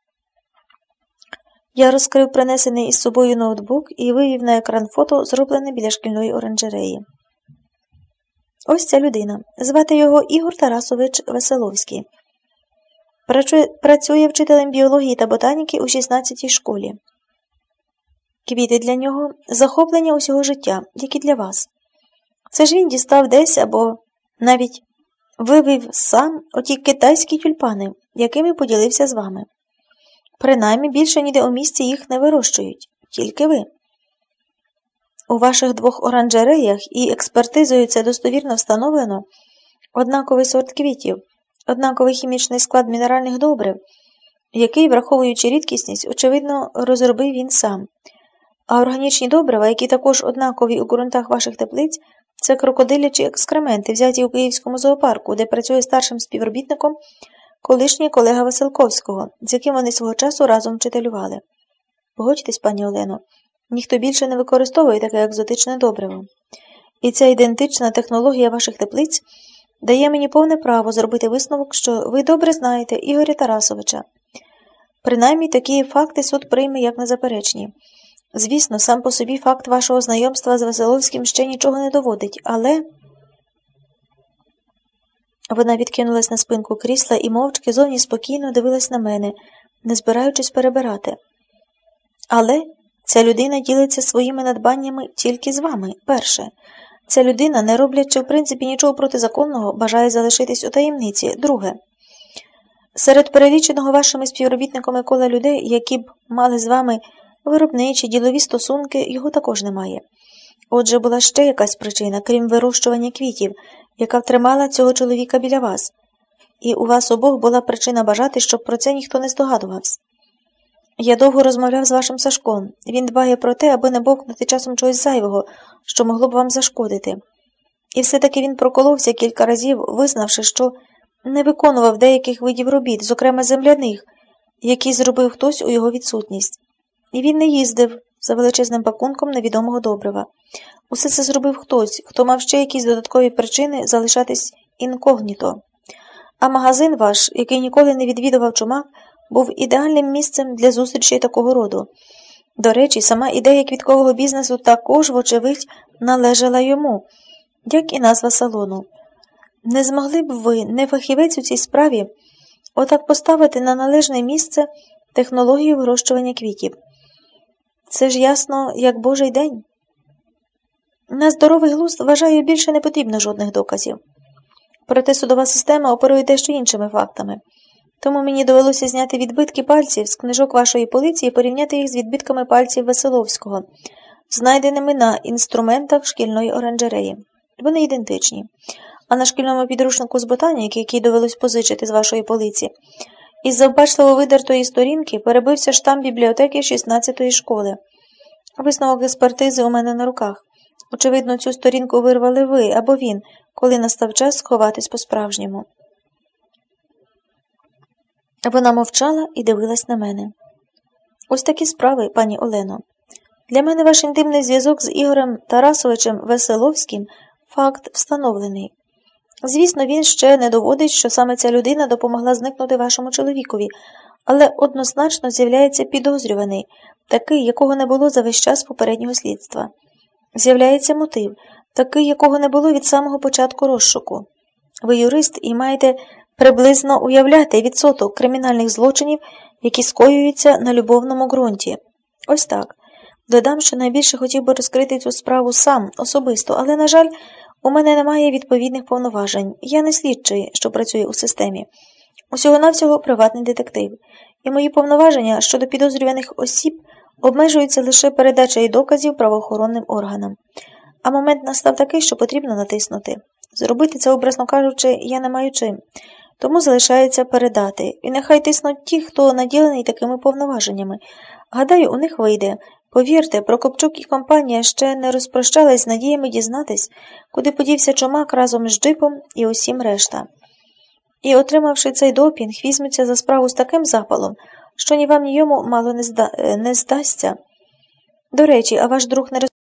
Я розкрив принесений із собою ноутбук і вивів на екран фото, зроблене біля шкільної оранжереї. Ось ця людина. Звати його Ігор Тарасович Веселовський. Працює вчителем біології та ботаніки у 16-й школі. Квіти для нього – захоплення усього життя, як і для вас. Це ж він дістав десь або навіть вивів сам оті китайські тюльпани, якими поділився з вами. Принаймні, більше ніде у місті їх не вирощують, тільки ви. У ваших двох оранжереях і експертизою це достовірно встановлено однаковий сорт квітів, однаковий хімічний склад мінеральних добрив, який, враховуючи рідкісність, очевидно, розробив він сам. А органічні добрива, які також однакові у ґрунтах ваших теплиць, це крокодилячі екскременти, взяті у Київському зоопарку, де працює старшим співробітником колишній колега Василковського, з яким вони свого часу разом вчителювали. Погодьтесь, пані Олено, ніхто більше не використовує таке екзотичне добриво. І ця ідентична технологія ваших теплиць дає мені повне право зробити висновок, що ви добре знаєте Ігоря Тарасовича. Принаймні, такі факти суд прийме як незаперечні. Звісно, сам по собі факт вашого знайомства з Веселовським ще нічого не доводить, але... Вона відкинулась на спинку крісла і мовчки зовні спокійно дивилась на мене, не збираючись перебирати. Але ця людина ділиться своїми надбаннями тільки з вами, перше. Ця людина, не роблячи в принципі нічого протизаконного, бажає залишитись у таємниці, друге. Серед переліченого вашими співробітниками кола людей, які б мали з вами виробничі, ділові стосунки, його також немає. Отже, була ще якась причина, крім вирощування квітів, яка втримала цього чоловіка біля вас. І у вас обох була причина бажати, щоб про це ніхто не здогадувався. Я довго розмовляв з вашим Сашком. Він дбає про те, аби не бовкнути часом чогось зайвого, що могло б вам зашкодити. І все-таки він проколовся кілька разів, визнавши, що не виконував деяких видів робіт, зокрема земляних, які зробив хтось у його відсутність. І він не їздив за величезним пакунком невідомого добрива. Усе це зробив хтось, хто мав ще якісь додаткові причини залишатись інкогніто. А магазин ваш, який ніколи не відвідував Чумак, був ідеальним місцем для зустрічей такого роду. До речі, сама ідея квіткового бізнесу також, вочевидь, належала йому, як і назва салону. Не змогли б ви, не фахівець у цій справі, отак поставити на належне місце технологію вирощування квітів? Це ж ясно, як божий день. На здоровий глузд, вважаю, більше не потрібно жодних доказів. Проте судова система оперує дещо іншими фактами. Тому мені довелося зняти відбитки пальців з книжок вашої полиці і порівняти їх з відбитками пальців Веселовського, знайденими на інструментах шкільної оранжереї. Вони ідентичні. А на шкільному підручнику з ботаніки, який довелось позичити з вашої полиці, із завбачливо видертої сторінки перебився штамп бібліотеки 16-ї школи. Висновок експертизи у мене на руках. Очевидно, цю сторінку вирвали ви або він, коли настав час сховатись по-справжньому. Вона мовчала і дивилась на мене. Ось такі справи, пані Олено. Для мене ваш інтимний зв'язок з Ігорем Тарасовичем Веселовським – факт встановлений. Звісно, він ще не доводить, що саме ця людина допомогла зникнути вашому чоловікові, але однозначно з'являється підозрюваний, такий, якого не було за весь час попереднього слідства. З'являється мотив, такий, якого не було від самого початку розшуку. Ви юрист і маєте приблизно уявляти відсоток кримінальних злочинів, які скоюються на любовному ґрунті. Ось так. Додам, що найбільше хотів би розкрити цю справу сам, особисто, але, на жаль, У мене немає відповідних повноважень. Я не слідчий, що працює у системі. Усього-навсього приватний детектив. І мої повноваження щодо підозрюваних осіб обмежуються лише передачею доказів правоохоронним органам. А момент настав такий, що потрібно натиснути. Зробити це, образно кажучи, я не маю чим. Тому залишається передати. І нехай тиснуть ті, хто наділений такими повноваженнями. Гадаю, у них вийде. Повірте, Прокопчук і компанія ще не розпрощались з надіями дізнатись, куди подівся Чумак разом з Джипом і усім решта. І, отримавши цей допінг, візьмуться за справу з таким запалом, що ні вам, ні йому мало не здасться. До речі, а ваш друг не